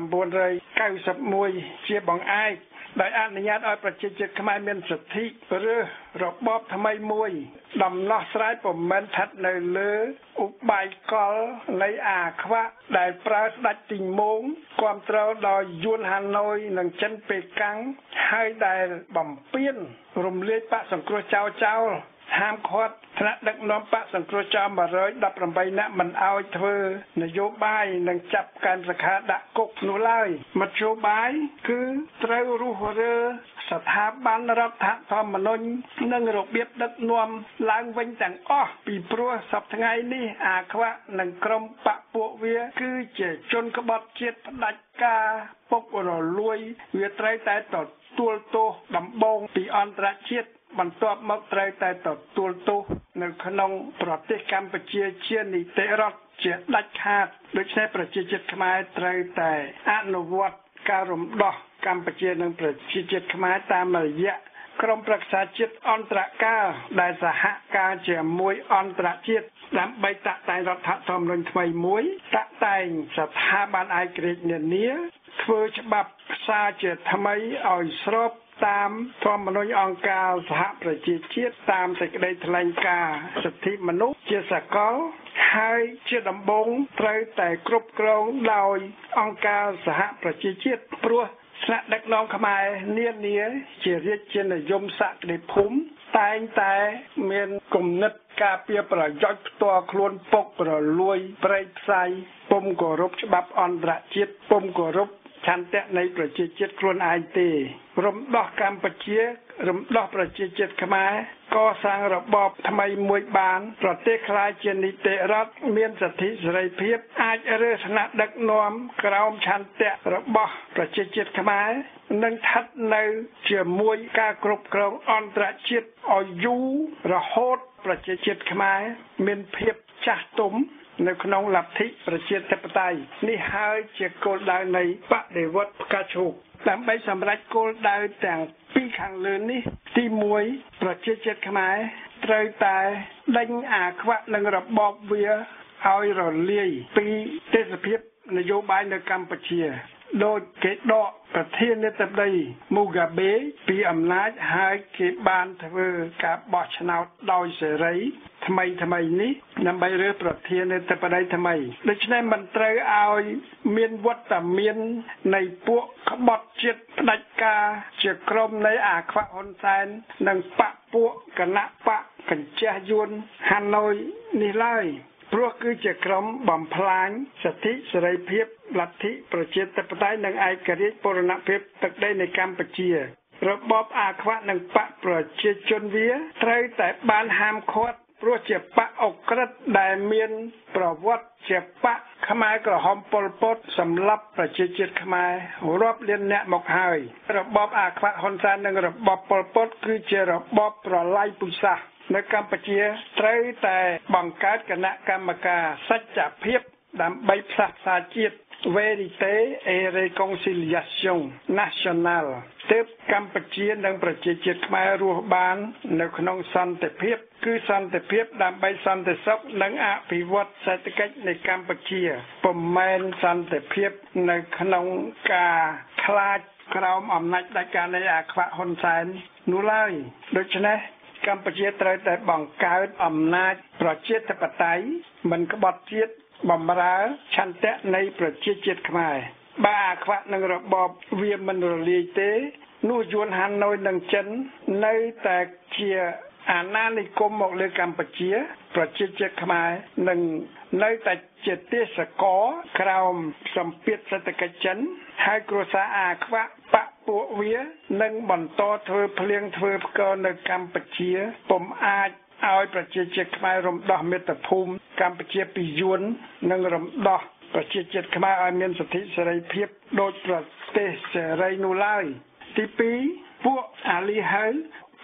ninety-oneជាបង្អែកដោយអនុញ្ញាតឲ្យប្រជាជាតិខ្មែរមានសិទ្ធិឬរបបថ្មីមួយដំណោះស្រាយពុំមែនស្ថិតនៅលើឧបាយកលនៃអាខ្វាក់ដែលប្រើស្ដេចទីងម៉ូងគ្រប់គ្រងដោយយួនហាណូយនិងចិនប៉េកាំងហើយដែលបំពេញរំលាយបកសង្គ្រោះចៅចៅហាមឃាត់ថ្នាក់ដឹកនាំបកសង្គ្រោះចោលone hundred eighteenនាក់មិនឲ្យធ្វើនយោបាយនិងចាប់កាន់សខាដាក់គុកនោះឡើយមធ្យោបាយគឺត្រូវរុះរើស្ថាប័នរដ្ឋធម្មនុញ្ញនិងរបៀបដឹកនាំឡើងវិញទាំងអស់ពីព្រោះសប្តាហ៍ថ្ងៃនេះអាខ្វាក់និងក្រុមបកពួកវាគឺជាជនក្បត់ជាតិផ្ដាច់ការពុករលួយវាត្រូវតែទទួលទោសដំបងពីអន្តរជាតិបន្ទាប់មកត្រូវតែទទួលទោសនៅក្នុងប្រទេសកម្ពុជាជានីតិរដ្ឋជាដាច់ខាតដូច្នេះប្រជាជាតិខ្មែរត្រូវតែអនុវត្តការរំដោះកម្ពុជានិងប្រជាជាតិខ្មែរតាមរយៈក្រុមប្រឹក្សាជាតិអន្តរការដែលសហការជាមួយអន្តរជាតិដើម្បីតាក់តែងរដ្ឋធម្មនុញ្ញថ្មីមួយតាក់តែងស្ថាប័នឯករាជ្យនានាធ្វើច្បាប់ផ្សារជាថ្មីឲ្យស្របតាមធម្មនុញ្ញអង្គការសហប្រជាជាតិតាមសេចក្តីថ្លែងការណ៍សិទ្ធិមនុស្សជាសកលហើយជាដំបូងត្រូវតែគ្រប់គ្រងដោយអង្គការសហប្រជាជាតិព្រោះថ្នាក់ដឹកនាំខ្មែរនានាជារាជានិយមសក្តិភូមិតែងតែមានគំនិតការពារប្រយោជន៍ផ្ទាល់ខ្លួនពុករលួយប្រេកផ្សៃពុំគោរពច្បាប់អន្តរជាតិពុំគោរពឆន្ទៈនៃប្រជាជាតិខ្លួនឯងទេរំដោះកម្ពុជារំដោះប្រជាជាតិខ្មែរ កសាងរបបថ្មីមួយបានប្រទេសខ្លាយជានីតិរដ្ឋមានសិទ្ធិសេរីភាពអាចរើសថ្នាក់ដឹកនាំក្រោមឆន្ទៈរបស់ប្រជាជាតិខ្មែរនិងស្ថិតនៅជាមួយការគ្រប់គ្រងអន្តរជាតិឲ្យយូររហូតប្រជាជាតិខ្មែរមានភាពចាស់ទុំនៅក្នុងលទ្ធិប្រជាធិបតេយ្យនេះហើយជាគោលដៅនៃបដិវត្តផ្កាឈូកដើម្បីសម្រេចគោលដៅទាំងពីរខាងលើនេះទីមួយប្រជាជាតិខ្មែរត្រូវតែដេញអាខ្វាក់នឹងរបបវាឲ្យរលាយពីទេសភាពនយោបាយនៅកម្ពុជាដោយគេដកប្រធានាធិបតីមូហ្គាបេពីអំណាចហើយគេបានធ្វើការបោះឆ្នោតដោយសេរីថ្មីថ្មីនេះដើម្បីរើសប្រធានាធិបតីថ្មីដូច្នេះមិនត្រូវឲ្យមានវត្តមាននៃពួកក្បត់ជាតិផ្ដាច់ការជាក្រុមនៃអាខ្វាក់ហ៊ុនសែននិងបកពួកគណៈបកកញ្ចេះយួនហាណូយនេះឡើយព្រោះគឺជាក្រុមបំផ្លាញសិទ្ធិសេរីភាពលទ្ធិប្រជាធិបតេយ្យនិងឯករាជ្យបូរណភាពទឹកដីនៃកម្ពុជារបបអាខ្វាក់និងបកប្រជាជនវាត្រូវតែបានហាមឃាត់ព្រោះជាបកអក្រិតដែលមានប្រវត្តិជាបកខ្មែរក្រហមប៉ុលពតសម្លាប់ប្រជាជាតិខ្មែររាប់លានអ្នកមកហើយរបបអាខ្វាក់ហ៊ុនសែននិងរបបប៉ុលពតគឺជារបបប្រល័យពូជសាសន៍នៅកម្ពុជាត្រូវតែបង្កើតគណៈកម្មការសច្ចភាពដើម្បីផ្សះផ្សាជាតិ Vérité et Réconciliation Nationale ទើបកម្ពុជានិងប្រជាជាតិខ្មែររស់បាននៅក្នុងសន្តិភាពគឺសន្តិភាពដើម្បីសន្តិសុខនិងអភិវឌ្ឍសេដ្ឋកិច្ចនៃកម្ពុជាពុំមែនសន្តិភាពនៅក្នុងការខ្លាចក្រោមអំណាចផ្ដាច់ការនៃអាខ្វាក់ហ៊ុនសែននោះឡើយដូច្នេះកម្ពុជាត្រូវតែបង្កើតអំណាចប្រជាធិបតេយ្យមិនក្បត់ជាតិបំរើឆន្ទៈនៃប្រជាជាតិខ្មែរបើអាខ្វាក់នឹងរបបវាមិនរលាយទេនោះយួនហាណូយនិងចិននៅតែជាអាណានិគមមកលើកម្ពុជាប្រជាជាតិខ្មែរនឹងនៅតែជាទេសកលក្រោមសម្ពាធសេដ្ឋកិច្ចចិនហើយគ្រួសារអាខ្វាក់បកពួកវានឹងបន្តធ្វើភ្លៀងធ្វើផ្គរនៅកម្ពុជាពុំអាចឲ្យប្រជាជាតិខ្មែររំដោះមាតុភូមិកម្ពុជាពីយួននិងរំដោះប្រជាជាតិខ្មែរឲ្យមានសិទ្ធិសេរីភាពដូចប្រទេសសេរីនោះឡើយទីពីរពួកអាលីហៅ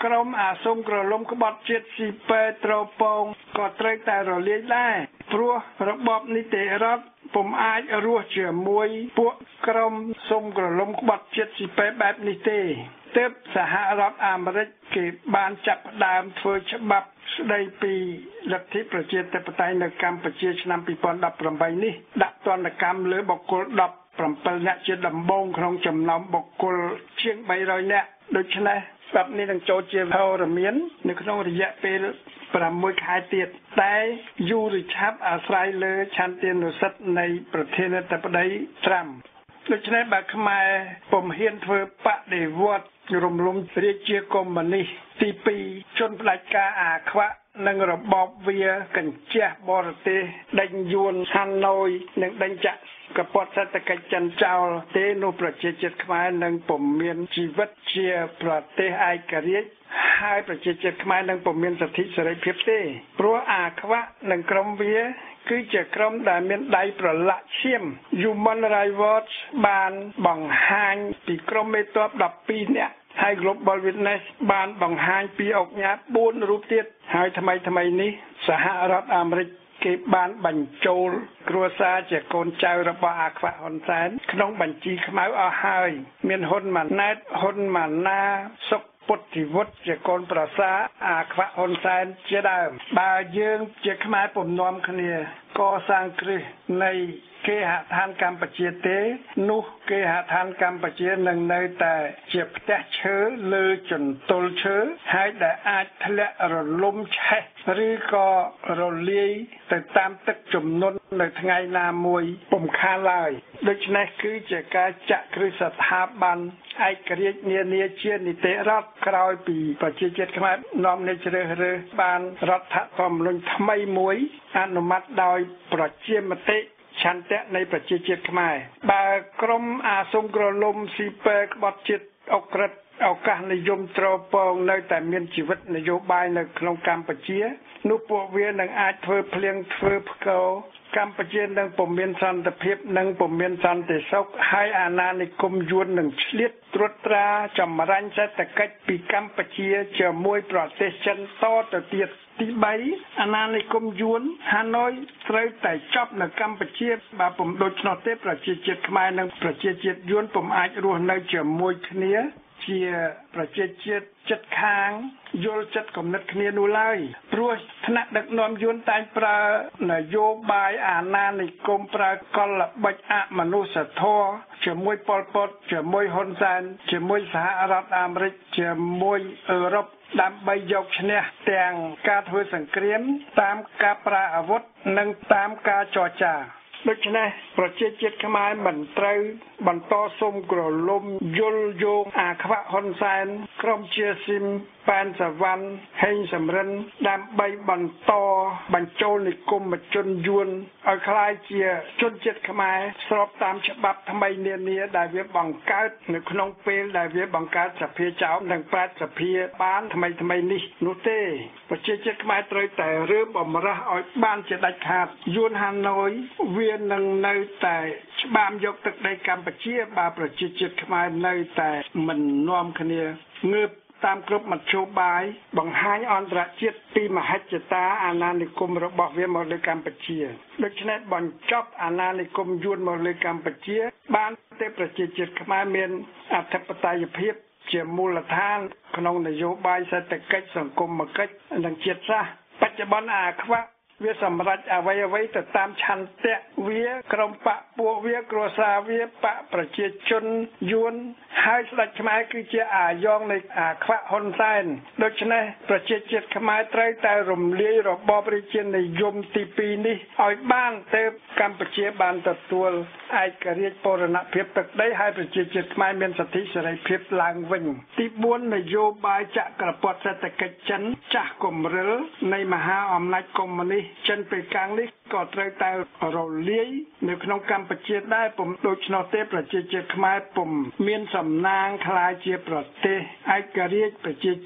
ក្រមអាសូមក្រឡុំក្បត់ជាតិស៊ីប៉ែត្រពងក៏ត្រូវតែរលាយដែរព្រោះរបបនីតិរដ្ឋពុំអាចរស់ជាមួយពួកក្រុមសូមក្រឡុំក្បត់ជាតិស៊ីប៉ែបែបនេះទេទើបសហរដ្ឋអាមេរិកគេបានចាប់ផ្ដើមធ្វើច្បាប់ស្ដីពីលទ្ធិប្រជាធិបតេយ្យនៅកម្ពុជាឆ្នាំពីរពាន់ដប់ប្រាំបីនេះដាក់ទណ្ឌកម្មលើបុគ្គលដប់ប្រាំពីរនាក់ជាដំបូងក្នុងចំណោមបុគ្គលជាងបីរយនាក់ដូច្នេះច្បាប់នេះនឹងចូលជាហោរមាននៅក្នុងរយៈពេលប្រាំមួយខែទៀតតែយូរិឆាប់អាស្រ័យលើឆន្ទានុសិទ្ធិនៃប្រធានាធិបតីត្រាំដូច្នេះបើខ្មែរពុំហ៊ានធ្វើបដិវត្តរំលំរាជាកុម្មុយនីសទីពីរជនផ្ដាច់ការអាខ្វាក់និងរបបវាកញ្ជះបរទេសដេញយួនហាណូយនិងដេញចាក់កពតសេដ្ឋកិច្ចចិនចោលទេនោះប្រជាជាតិខ្មែរនឹងពុំមានជីវិតជាប្រទេសឯករាជ្យហើយប្រជាជាតិខ្មែរនឹងពុំមានសិទ្ធិសេរីភាពទេព្រោះអាខ្វាក់និងក្រុមវាគឺជាក្រុមដែលមានដៃប្រឡាក់ឈាម Human Rights Watch បានបង្ហាញពីក្រុមមេទ័ពដប់ពីរនាក់ហើយ Global Witness បានបង្ហាញពីអង្គការបួនរូបទៀតហើយថ្មីថ្មីនេះសហរដ្ឋអាមេរិកគេបានបញ្ចូលគ្រួសារជាកូនចៅរបស់អាខ្វាក់ហ៊ុនសែនក្នុងបញ្ជីខ្មៅអស់ហើយមានហ៊ុនម៉ាណែតហ៊ុនម៉ាណាសុកពុទ្ធិវុឌ្ឍជាកូនប្រសារអាខ្វាក់ហ៊ុនសែនជាដើមបើយើងជាខ្មែរពំនាំគ្នាកសាងគ្រឹះនៃគេហដ្ឋានកម្ពុជាទេនោះគេហដ្ឋានកម្ពុជានឹងនៅតែជាផ្ទះឈើលើចន្ទល់ឈើហើយដែលអាចធ្លាក់រលំឆេះឬក៏រលាយទៅតាមទឹកជំនន់នៅថ្ងៃណាមួយពុំខានឡើយដូច្នេះគឺជាការចាក់គ្រឹះស្ថាប័នឯករាជ្យនានាជានីតិរដ្ឋក្រោយពីប្រជាជាតិខ្មែរនាំគ្នាជ្រើសរើសបានរដ្ឋធម្មនុញ្ញថ្មីមួយអនុម័តដោយប្រជាមតិឆន្ទៈនៃប្រជាជាតិខ្មែរបើក្រុមអាស៊ុំក្រលុំស៊ីពែក្បត់ជាតិអុក្រិតឱកាសនិយមត្រពងនៅតែមានជីវិតនយោបាយនៅក្នុងកម្ពុជានោះពួកវានឹងអាចធ្វើភ្លៀងធ្វើផ្គរកម្ពុជានឹងពុំមានសន្តិភាពនិងពុំមានសន្តិសុខហើយអាណានិគមយួននឹងឆ្លៀតត្រួតត្រាចម្រាញ់សេដ្ឋកិច្ចពីកម្ពុជាជាមួយប្រទេសចិនតទៅទៀតទីបីអាណានិគមយួនហាណូយត្រូវតែចប់នៅកម្ពុជាបើពុំដូច្នោះទេប្រជាជាតិខ្មែរនិងប្រជាជាតិយួនពុំអាចរស់នៅជាមួយគ្នាជាប្រជាជាតិចិត្តខាងយល់ចិត្តគំនិតគ្នានោះឡើយព្រោះថ្នាក់ដឹកនាំយួនតែងប្រើនយោបាយអាណានិគមប្រើកលល្បិចអមនុស្សធម៌ជាមួយប៉ុលពតជាមួយហ៊ុនសែនជាមួយសហរដ្ឋអាមេរិកជាមួយអឺរ៉ុបដើម្បីយកឈ្នះទាំងការធ្វើសង្គ្រាមតាមការប្រើអាវុធនិងតាមការចរចាដូច្នេះប្រជាជាតិខ្មែរមិនត្រូវបន្តសុំក្រលុំយល់យោងអាខ្វាក់ហ៊ុនសែនក្រុមជាស៊ីមប៉ែនសវណ្ណហេងសំរិនដើម្បីបន្តបញ្ចូលនិគមជនយួនឲ្យคล้ายជាជនជាតិខ្មែរស្របតាមច្បាប់ថ្មីនានាដែលវាបង្កើតនៅក្នុងពេលដែលវាបង្កើតសភាចោមនិងប្រតិសភាបានថ្មីថ្មីនេះនោះទេប្រជាជាតិខ្មែរត្រូវតែរើបំរាស់ឲ្យបានជាដាច់ខាតយួនហាណូយវានឹងនៅតែច្បាមយកទឹកដីកម្ពុជាបើប្រជាជាតិខ្មែរនៅតែមិននាំគ្នាងើបតាមគ្រប់មធ្យោបាយបង្ហាញអន្តរជាតិពីមហិច្ឆតាអាណានិគមរបស់វាមកលើកម្ពុជាដូច្នេះបញ្ចប់អាណានិគមយួនមកលើកម្ពុជាបានទេប្រជាជាតិខ្មែរមានអធិបតេយ្យភាពជាមូលដ្ឋានក្នុងនយោបាយសេដ្ឋកិច្ចសង្គមគិច្ចនិងជាតិសាសន៍បច្ចុប្បន្នអាខ្វាក់វាសម្រេចអ្វីអ្វីទៅតាមឆន្ទៈវាក្រុមបកពួកវាគ្រួសារវាបកប្រជាជនយួនហើយស្ដេចខ្មែរគឺជាអាយ៉ងនៃអាខ្វាក់ហ៊ុនសែនដូច្នេះប្រជាជាតិខ្មែរត្រូវតែរំលាយរបបរាជានិយមទីពីរនេះឲ្យបានទើបកម្ពុជាបានទទួលឯករាជ្យបូរណភាពទឹកដីហើយប្រជាជាតិខ្មែរមានសិទ្ធិសេរីភាពឡើងវិញទីបួននយោបាយចក្រពត្តិសេដ្ឋកិច្ចចិនចាស់គំរិលនៃមហាអំណាចកុម្មុយនីសចិនពេកាំងនេះក៏ត្រូវតែរលាយនៅក្នុងកម្ពុជាដែរពុំដូច្នោះទេប្រជាជាតិខ្មែរពុំមានសំណាងក្លាយជាប្រទេសឯករាជ្យប្រជាជាតិ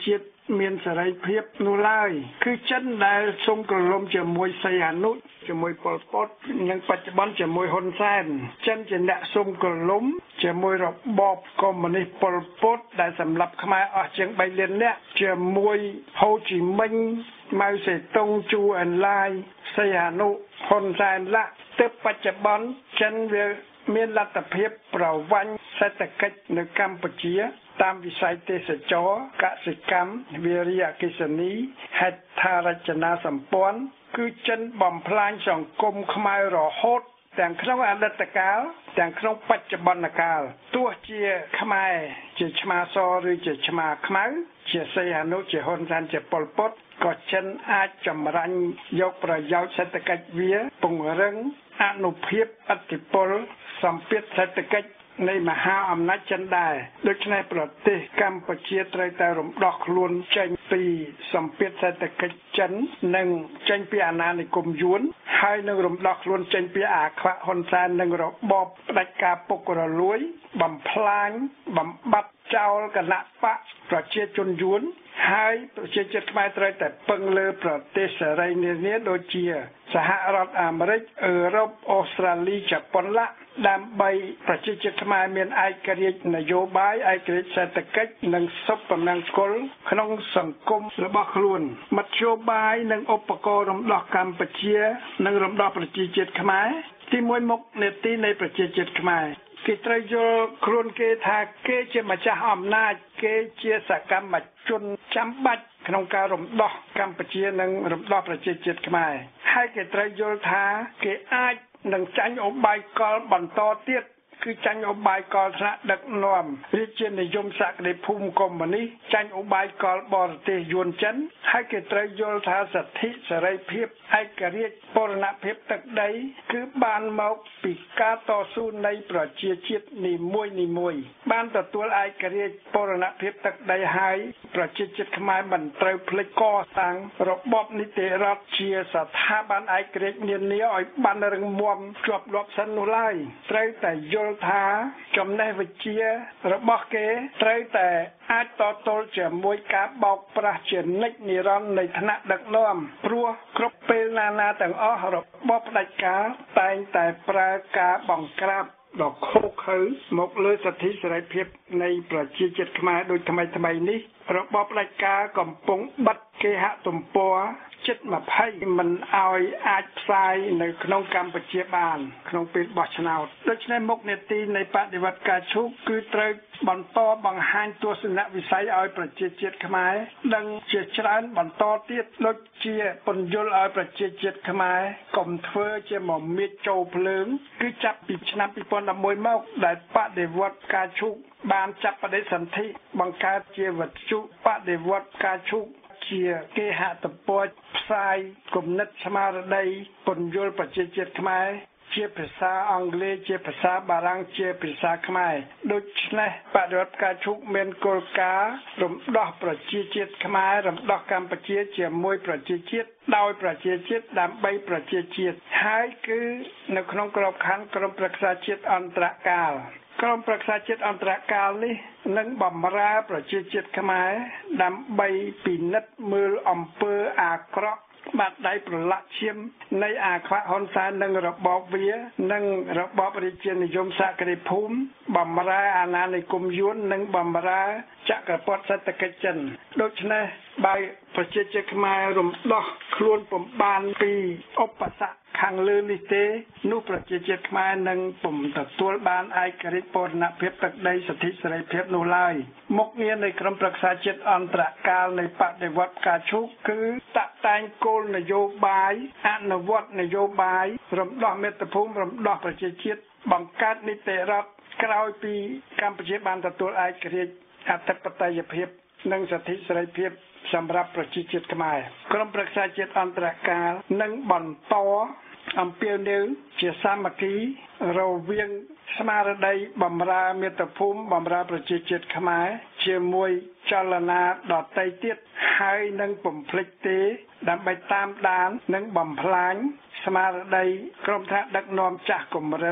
មានសេរីភាពនោះឡើយគឺចិនដែលសុំក្រឡុំជាមួយសីហនុជាមួយប៉ុលពតនិងបច្ចុប្បន្នជាមួយហ៊ុនសែនចិនជាអ្នកសុំក្រឡុំជាមួយរបបកុម្មុយនីសប៉ុលពតដែលសម្លាប់ខ្មែរអស់ជាងបីលាននាក់ជាមួយហូជីមិញម៉ៅសេតុងជូអិនឡាយសីហនុហ៊ុនសែនឡាទើបបច្ចុប្បន្នចិនវាមានលទ្ធភាពប្រវ័ញ្ចសេដ្ឋកិច្ចនៅកម្ពុជាតាមវិស័យទេសចរណ៍កសិកម្មវារីអគ្គិសនីហេដ្ឋារចនាសម្ព័ន្ធគឺចិនបំផ្លាញសង្គមខ្មែររហូតទាំងក្នុងអតីតកាលទាំងក្នុងបច្ចុប្បន្នកាលទោះជាខ្មែរជាឆ្មាសឬជាឆ្មាខ្មៅជាសីហនុជាហ៊ុនសែនជាប៉ុលពតក៏ចិនអាចចម្រាញ់យកប្រយោជន៍សេដ្ឋកិច្ចវាពង្រឹងអនុភាពឥទ្ធិពលសម្ពាធសេដ្ឋកិច្ចនៃមហាអំណាចចិនដែរដូច្នេះប្រទេសកម្ពុជាត្រូវតែរំដោះខ្លួនចេញពីសម្ពាធសេដ្ឋកិច្ចចិននិងចេញពីអាណានិគមយួនហើយនឹងរំដោះខ្លួនចេញពីអាខ្វាក់ហ៊ុនសែននិងរបបផ្ដាច់ការពុករលួយបំផ្លាញបំបត្តិចោលគណៈបកប្រជាជនយួនហើយប្រជាជាតិខ្មែរត្រូវតែពឹងលើប្រទេសសេរីនានាដូចជាសហរដ្ឋអាមេរិកអឺរ៉ុបអូស្ត្រាលីជប៉ុនឡាដើម្បីប្រជាជាតិខ្មែរមានឯករាជ្យនយោបាយឯករាជ្យសេដ្ឋកិច្ចនិងសុខមង្គលក្នុងសង្គមរបស់ខ្លួនមធ្យោបាយនិងឧបករណ៍រំដោះកម្ពុជានិងរំដោះប្រជាជាតិខ្មែរទីមួយមុខនេតិនៃប្រជាជាតិខ្មែរគេត្រូវយល់ខ្លួនគេថាគេជាម្ចាស់អំណាចគេជាសកម្មជនចាំបាច់ក្នុងការរំដោះកម្ពុជានិងរំដោះប្រជាជាតិខ្មែរហើយគេត្រូវយល់ថាគេអាចនឹងចាញ់ឧបាយកលបន្តទៀតគឺចាញ់ឧបាយកលថ្នាក់ដឹកនាំរាជានិយមសក្តិភូមិកុម្មុយនីសចាញ់ឧបាយកលបរទេសយួនចិនហើយគេត្រូវយល់ថាសិទ្ធិសេរីភាពឯករាជ្យបូរណភាពទឹកដីគឺបានមកពីការតស៊ូនៃប្រជាជាតិនីមួយនីមួយបានទទួលឯករាជ្យបូរណភាពទឹកដីហើយប្រជាជាតិខ្មែរមិនត្រូវភ្លេចកសាងរបបនីតិរដ្ឋជាស្ថាប័នឯករាជ្យនានាឲ្យបានរឹងមាំជាប់លាប់សិននោះឡើយត្រូវតែយល់ថាចំណេះវិជ្ជារបស់គេត្រូវតែអាចតទល់ជាមួយការបោកប្រាស់ជានិច្ចនិរន្តរ៍នៃថ្នាក់ដឹកនាំព្រោះគ្រប់ពេលណាណាទាំងអស់របបផ្ដាច់ការតែងតែប្រើការបង្ក្រាបដ៏ឃោរឃៅមកលើសិទ្ធិសេរីភាពនៃប្រជាជាតិខ្មែរដូចថ្មីថ្មីនេះរបបផ្ដាច់ការកំពុងបិទគេហទំព័រជិតยี่สิบមិនឲ្យអាចផ្សាយនៅក្នុងកម្ពុជាបានក្នុងពេលបោះឆ្នោតដូច្នេះមុខនីតិនៃបដិវត្តការឈូកគឺត្រូវបន្តបង្ហាញទស្សនវិស័យឲ្យប្រជាជាតិខ្មែរដឹងជាច្រើនបន្តទៀតដូចជាពន្យល់ឲ្យប្រជាជាតិខ្មែរកុំធ្វើជាមមាញចូលភ្លើងគឺចាប់ពីឆ្នាំยี่สิบเอ็ดមកដែលបដិវត្តការឈូកបានចាប់បដិសន្ធិបង្កើតជាវត្ថុបដិវត្តការឈូកជាគេហទំព័រផ្សាយគំនិតស្មារតីពន្យល់ប្រជាជាតិខ្មែរជាភាសាអង់គ្លេសជាភាសាបារាំងជាភាសាខ្មែរដូច្នេះបដិវត្តការឈូកមានគោលការណ៍រំដោះប្រជាជាតិខ្មែររំដោះកម្ពុជាជាមួយប្រជាជាតិដោយប្រជាជាតិដើម្បីប្រជាជាតិហើយគឺនៅក្នុងក្របខ័ណ្ឌក្រុមប្រឹក្សាជាតិអន្តរកាលក្រុមប្រឹក្សាជាតិអន្តរកាលនេះនឹងបម្រើប្រជាជាតិខ្មែរដើម្បីពិនិត្យមើលអំពើអាក្រក់បាត់ដៃប្រឡាក់ឈាមនៃអាខ្វាក់ហ៊ុនសែននិងរបបវានិងរបបរាជានិយមសក្តិភូមិបម្រើអាណានិគមយួននិងបម្រើចក្រពត្តិសេដ្ឋកិច្ចចិនដូច្នេះបើប្រជាជាតិខ្មែររំដោះខ្លួនពុំបានពីឧបសគ្គខាងលើនេះទេនោះប្រជាជាតិខ្មែរនឹងពុំទទួលបានឯករាជ្យបូរណភាពទឹកដីសិទ្ធិសេរីភាពនោះឡើយមុខងារនៃក្រុមប្រឹក្សាជាតិអន្តរកាលនៃបដិវត្តការឈូកគឺតាក់តែងគោលនយោបាយអនុវត្តនយោបាយរំដោះមាតុភូមិរំដោះប្រជាជាតិបង្កើតនីតិរដ្ឋក្រោយពីកម្ពុជាបានទទួលឯករាជ្យអធិបតេយ្យភាពនិងសិទ្ធិសេរីភាពសម្រាប់ប្រជាជាតិខ្មែរក្រុមប្រឹក្សាជាតិអន្តរកាលនឹងបន្តអំពាវនាវជាសាមគ្គីរវាងស្មារតីបម្រើមាតុភូមិបម្រើប្រជាជាតិខ្មែរជាមួយចលនាដទៃទៀតហើយនឹងពំភ្លេចទេដើម្បីតាមដាននិងបំផ្លាញស្មារតីក្រុមថ្នាក់ដឹកនាំចាស់គំរិល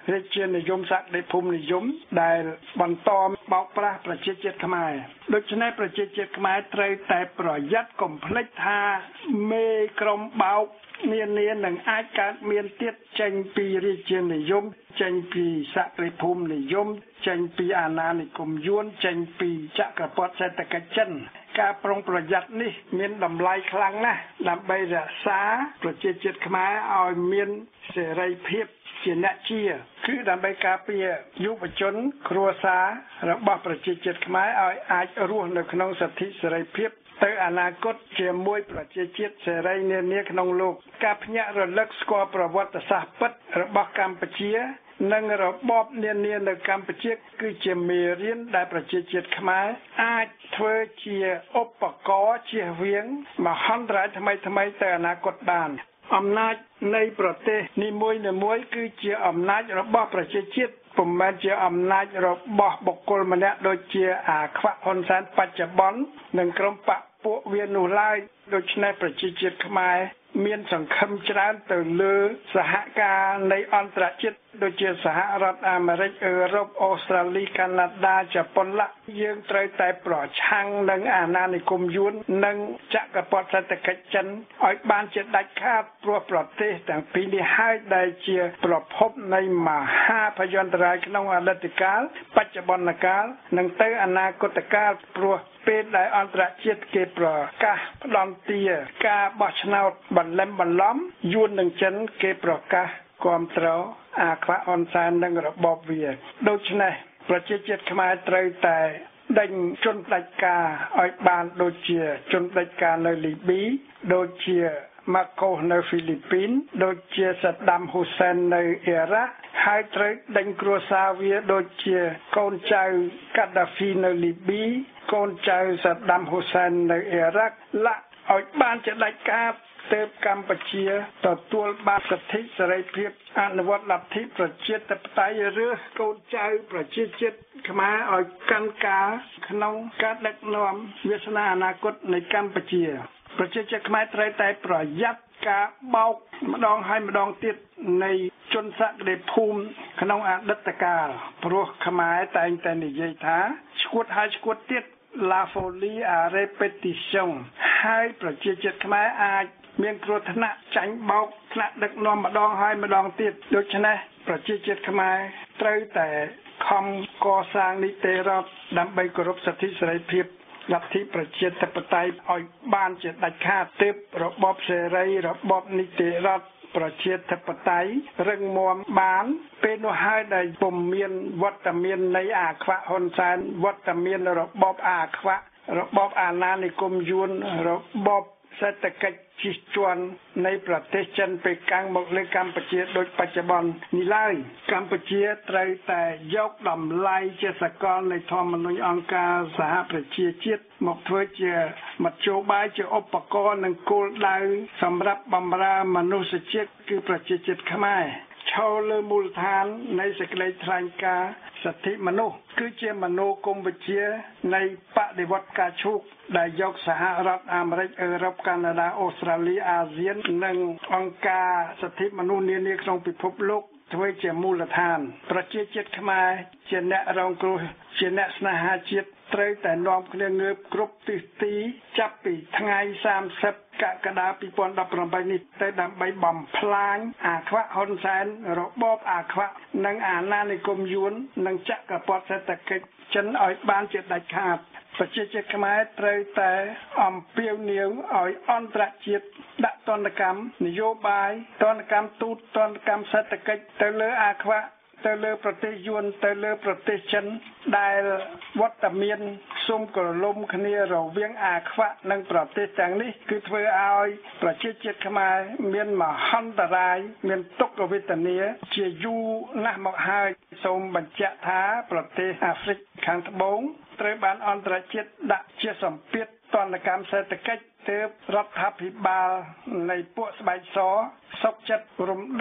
រាជានិយមសក្តិភូមិនិយមដែលបន្តបោកប្រាស់ប្រជាជាតិខ្មែរដូច្នេះប្រជាជាតិខ្មែរត្រូវតែប្រយ័ត្នកុំភ្លេចថាមេក្រុមបោកនានានឹងអាចកើតមានទៀតចេញពីរាជានិយមចេញពីសក្តិភូមិនិយមចេញពីអាណានិគមយួនចេញពីចក្រពត្តិសេដ្ឋកិច្ចចិនការប្រុងប្រយ័ត្ននេះមានតម្លៃខ្លាំងណាស់ដើម្បីរក្សាប្រជាជាតិខ្មែរឲ្យមានសេរីភាពជាអ្នកជាគឺដើម្បីការពារយុវជនគ្រួសាររបស់ប្រជាជាតិខ្មែរឲ្យអាចរស់នៅក្នុងសិទ្ធិសេរីភាពទៅអនាគតជាមួយប្រជាជាតិសេរីនានាក្នុងលោកការភ្ញាក់រលឹកស្គាល់ប្រវត្តិសាស្ត្រពិតរបស់កម្ពុជានិងរបបនានានៅកម្ពុជាគឺជាមេរៀនដែលប្រជាជាតិខ្មែរអាចធ្វើជាឧបករណ៍ជៀសវាងមហន្តរាយថ្មីថ្មីទៅអនាគតបានអំណាចនៃប្រទេសនីមួយៗគឺជាអំណាចរបស់ប្រជាជាតិពុំមែនជាអំណាចរបស់បុគ្គលម្នាក់ដូចជាអាខ្វាក់ហ៊ុនសែនបច្ចុប្បន្ននិងក្រុមបកពួកវានោះឡើយដូច្នេះប្រជាជាតិខ្មែរមានសង្ឃឹមច្រើនទៅលើសហការនៃអន្តរជាតិដូចជាសហរដ្ឋអាមេរិកអឺរ៉ុបអូស្ត្រាលីកាណាដាជប៉ុនឡាយើងត្រូវតែប្រឆាំងនឹងអាណានិគមយួននិងចក្រពត្តិសេដ្ឋកិច្ចចិនឲ្យបានជាដាច់ខាតព្រោះប្រទេសទាំងពីរនេះហើយដែលជាប្រភពនៃមហាភយន្តរាយក្នុងអតីតកាលបច្ចុប្បន្នកាលនិងទៅអនាគតកាលព្រោះពេលដែលអន្តរជាតិគេប្រកាសផ្ដន្ទាការបោះឆ្នោតបន្លំបន្លំយួននិងចិនគេប្រកាសគាំទ្រអាខ្វាក់ហ៊ុនសែននិងរបបវាដូច្នេះប្រជាជាតិខ្មែរត្រូវតែដេញជនផ្ដាច់ការឲ្យបានដូចជាជនផ្ដាច់ការនៅលីប៊ីដូចជាម៉ាកូសនៅហ្វីលីពីនដូចជាសាដាមហ៊ូសែននៅអ៊ីរ៉ាក់ហើយត្រូវដេញគ្រួសារវាដូចជាកូនចៅកាដាហ្វីនៅលីប៊ីកូនចៅសាដាមហ៊ូសែននៅអ៊ីរ៉ាក់លាក់ឲ្យបានជាដាច់ខាតទើបកម្ពុជាទទួលបានសិទ្ធិសេរីភាពអនុវត្តលទ្ធិប្រជាធិបតេយ្យឬកូនចៅប្រជាជាតិខ្មែរឲ្យកាន់ការក្នុងការដឹកនាំវាសនាអនាគតនៃកម្ពុជាប្រជាជាតិខ្មែរត្រូវតែប្រយ័ត្នការបោកម្ដងហើយម្ដងទៀតនៃជនសក្តិភូមិក្នុងអតីតកាលព្រោះខ្មែរតែងតែនិយាយថាឈួតហើយឈួតទៀត La folie à répétition ហើយប្រជាជាតិខ្មែរអាចមានគ្រោះថ្នាក់ចាញ់បោកថ្នាក់ដឹកនាំម្ដងហើយម្ដងទៀតដូច្នេះប្រជាជាតិខ្មែរត្រូវតែខំកសាងនីតិរដ្ឋដើម្បីគោរពសិទ្ធិសេរីភាពលទ្ធិប្រជាធិបតេយ្យឲ្យបានជាដាច់ខាតទើបរបបសេរីរបបនីតិរដ្ឋប្រជាធិបតេយ្យរឹងមាំបានពេលនោះហើយដែលពុំមានវត្តមាននៃអាខ្វាក់ហ៊ុនសែនវត្តមានរបបអាខ្វាក់របបអាណានិគមយួនរបបសេដ្ឋកិច្ចជិះជាន់នៃប្រទេសចិនពេកាំងមកលើកម្ពុជាដូចបច្ចុប្បន្ននេះឡើយកម្ពុជាត្រូវតែយកតម្លៃជាសកលនៃធម្មនុញ្ញអង្គការសហប្រជាជាតិមកធ្វើជាមធ្យោបាយជាឧបករណ៍និងគោលដៅសម្រាប់បម្រើមនុស្សជាតិគឺប្រជាជាតិខ្មែរឈរលើមូលដ្ឋាននៃសេចក្តីថ្លែងការណ៍សិទ្ធិមនុស្សគឺជាមនោគមវិជ្ជានៃបដិវត្តការឈូកដែលយកសហរដ្ឋអាមេរិកអឺរ៉ុបកាណាដាអូស្ត្រាលីអាស៊ាននិងអង្គការសិទ្ធិមនុស្សនានាក្នុងពិភពលោកធ្វើជាមូលដ្ឋានប្រជាជាតិខ្មែរជាអ្នករងគ្រោះជាអ្នកស្នេហាជាតិត្រូវតែនាំគ្នាងើបគ្រប់ទិសទីចាប់ពីថ្ងៃសាមសិបកក្កដាពីរពាន់ដប់ប្រាំបីនេះទៅដើម្បីបំផ្លាញអាខ្វាក់ហ៊ុនសែនរបបអាខ្វាក់និងអាណានិគមយួននិងចក្រពត្តិសេដ្ឋកិច្ចចិនឲ្យបានជាដាច់ខាតប្រជាជាតិខ្មែរត្រូវតែអំពាវនាវឲ្យអន្តរជាតិដាក់ទណ្ឌកម្មនយោបាយទណ្ឌកម្មទូតទណ្ឌកម្មសេដ្ឋកិច្ចទៅលើអាខ្វាក់ទៅលើប្រទេសយួនទៅលើប្រទេសចិនដែលវត្តមានសុំក្រឡុំគ្នារវាងអាខ្វាក់និងប្រទេសទាំងនេះគឺធ្វើឲ្យប្រជាជាតិខ្មែរមានមហន្តរាយមានទុក្ខវេទនាជាយូរណាស់មកហើយសូមបញ្ជាក់ថាប្រទេសអាហ្វ្រិកខាងត្បូងត្រូវបានអន្តរជាតិដាក់ជាសម្ពាធទណ្ឌកម្មសេដ្ឋកិច្ចទើបរដ្ឋាភិបាលនៃពួកស្បែកសសុកចិត្តរំដោះ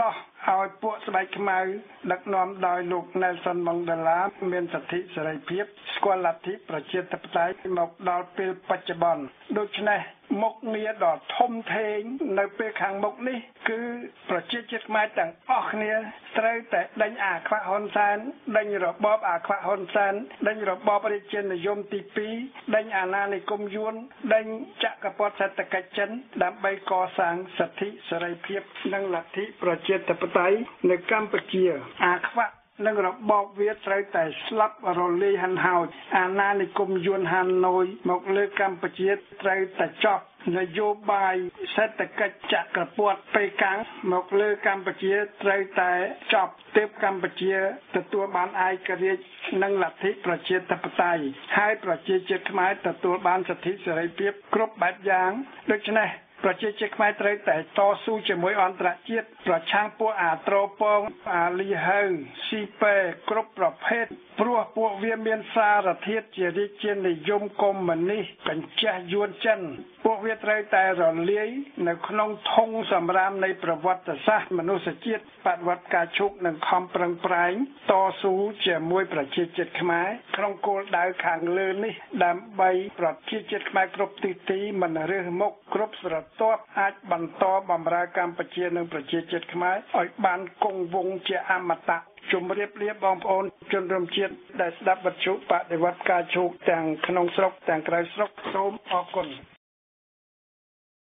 ឲ្យពួកស្បែកខ្មៅដឹកនាំដោយលោក Nelson Mandela មានសិទ្ធិសេរីភាពស្គាល់លទ្ធិប្រជាធិបតេយ្យមកដល់ពេលបច្ចុប្បន្នដូច្នេះមុខងារដ៏ធំធេងនៅពេលខាងមុខនេះគឺប្រជាជាតិខ្មែរទាំងអស់គ្នាត្រូវតែដេញអាខ្វាក់ហ៊ុនសែនដេញរបបអាខ្វាក់ហ៊ុនសែនដេញរបបរាជានិយមទីពីរដេញអាណានិគមយួនដេញចក្រពត្តិសេដ្ឋកិច្ចចិនដើម្បីកសាងសិទ្ធិសេរីភាពនិងលទ្ធិប្រជាធិបតេយ្យនៅកម្ពុជាអាខ្វាក់និងរបបវាត្រូវតែស្លាប់រលាយហិនហោចអាណានិគមយួនហាណូយមកលើកម្ពុជាត្រូវតែចប់នយោបាយសេដ្ឋកិច្ចចក្រពត្តិប៉េកាំងមកលើកម្ពុជាត្រូវតែចប់ទើបកម្ពុជាទទួលបានឯករាជ្យនិងលទ្ធិប្រជាធិបតេយ្យហើយប្រជាជាតិខ្មែរទទួលបានសិទ្ធិសេរីភាពគ្រប់បែបយ៉ាងដូច្នេះប្រជាជាតិខ្មែរត្រូវតែតស៊ូជាមួយអន្តរជាតិប្រឆាំងពួកអាត្រពងអាលីហើស៊ីប៉េគ្រប់ប្រភេទព្រោះពួកវាមានសារធាតុជារាជានិយមកុម្មុយនីសកញ្ចេះយួនចិនពួកវាត្រូវតែរលាយនៅក្នុងធុងសម្រាមនៃប្រវត្តិសាស្ត្រមនុស្សជាតិបដិវត្តការឈុកនិងខំប្រឹងប្រែងតស៊ូជាមួយប្រជាជាតិខ្មែរក្នុងគោលដៅខាងលើនេះដើម្បីប្រជាជាតិខ្មែរគ្រប់ទិសទីមិនរើសមុខគ្រប់ស្រទាប់អាចបន្តបម្រើកម្ពុជានិងប្រជាជាតិខ្មែរឲ្យបានគង់វង្សជាអមតៈជម្រាបលាបងប្អូនជនរួមជាតិដែលស្ដាប់វិទ្យុបដិវត្តការឈុកទាំងក្នុងស្រុកទាំងក្រៅស្រុកសូមអរគុណ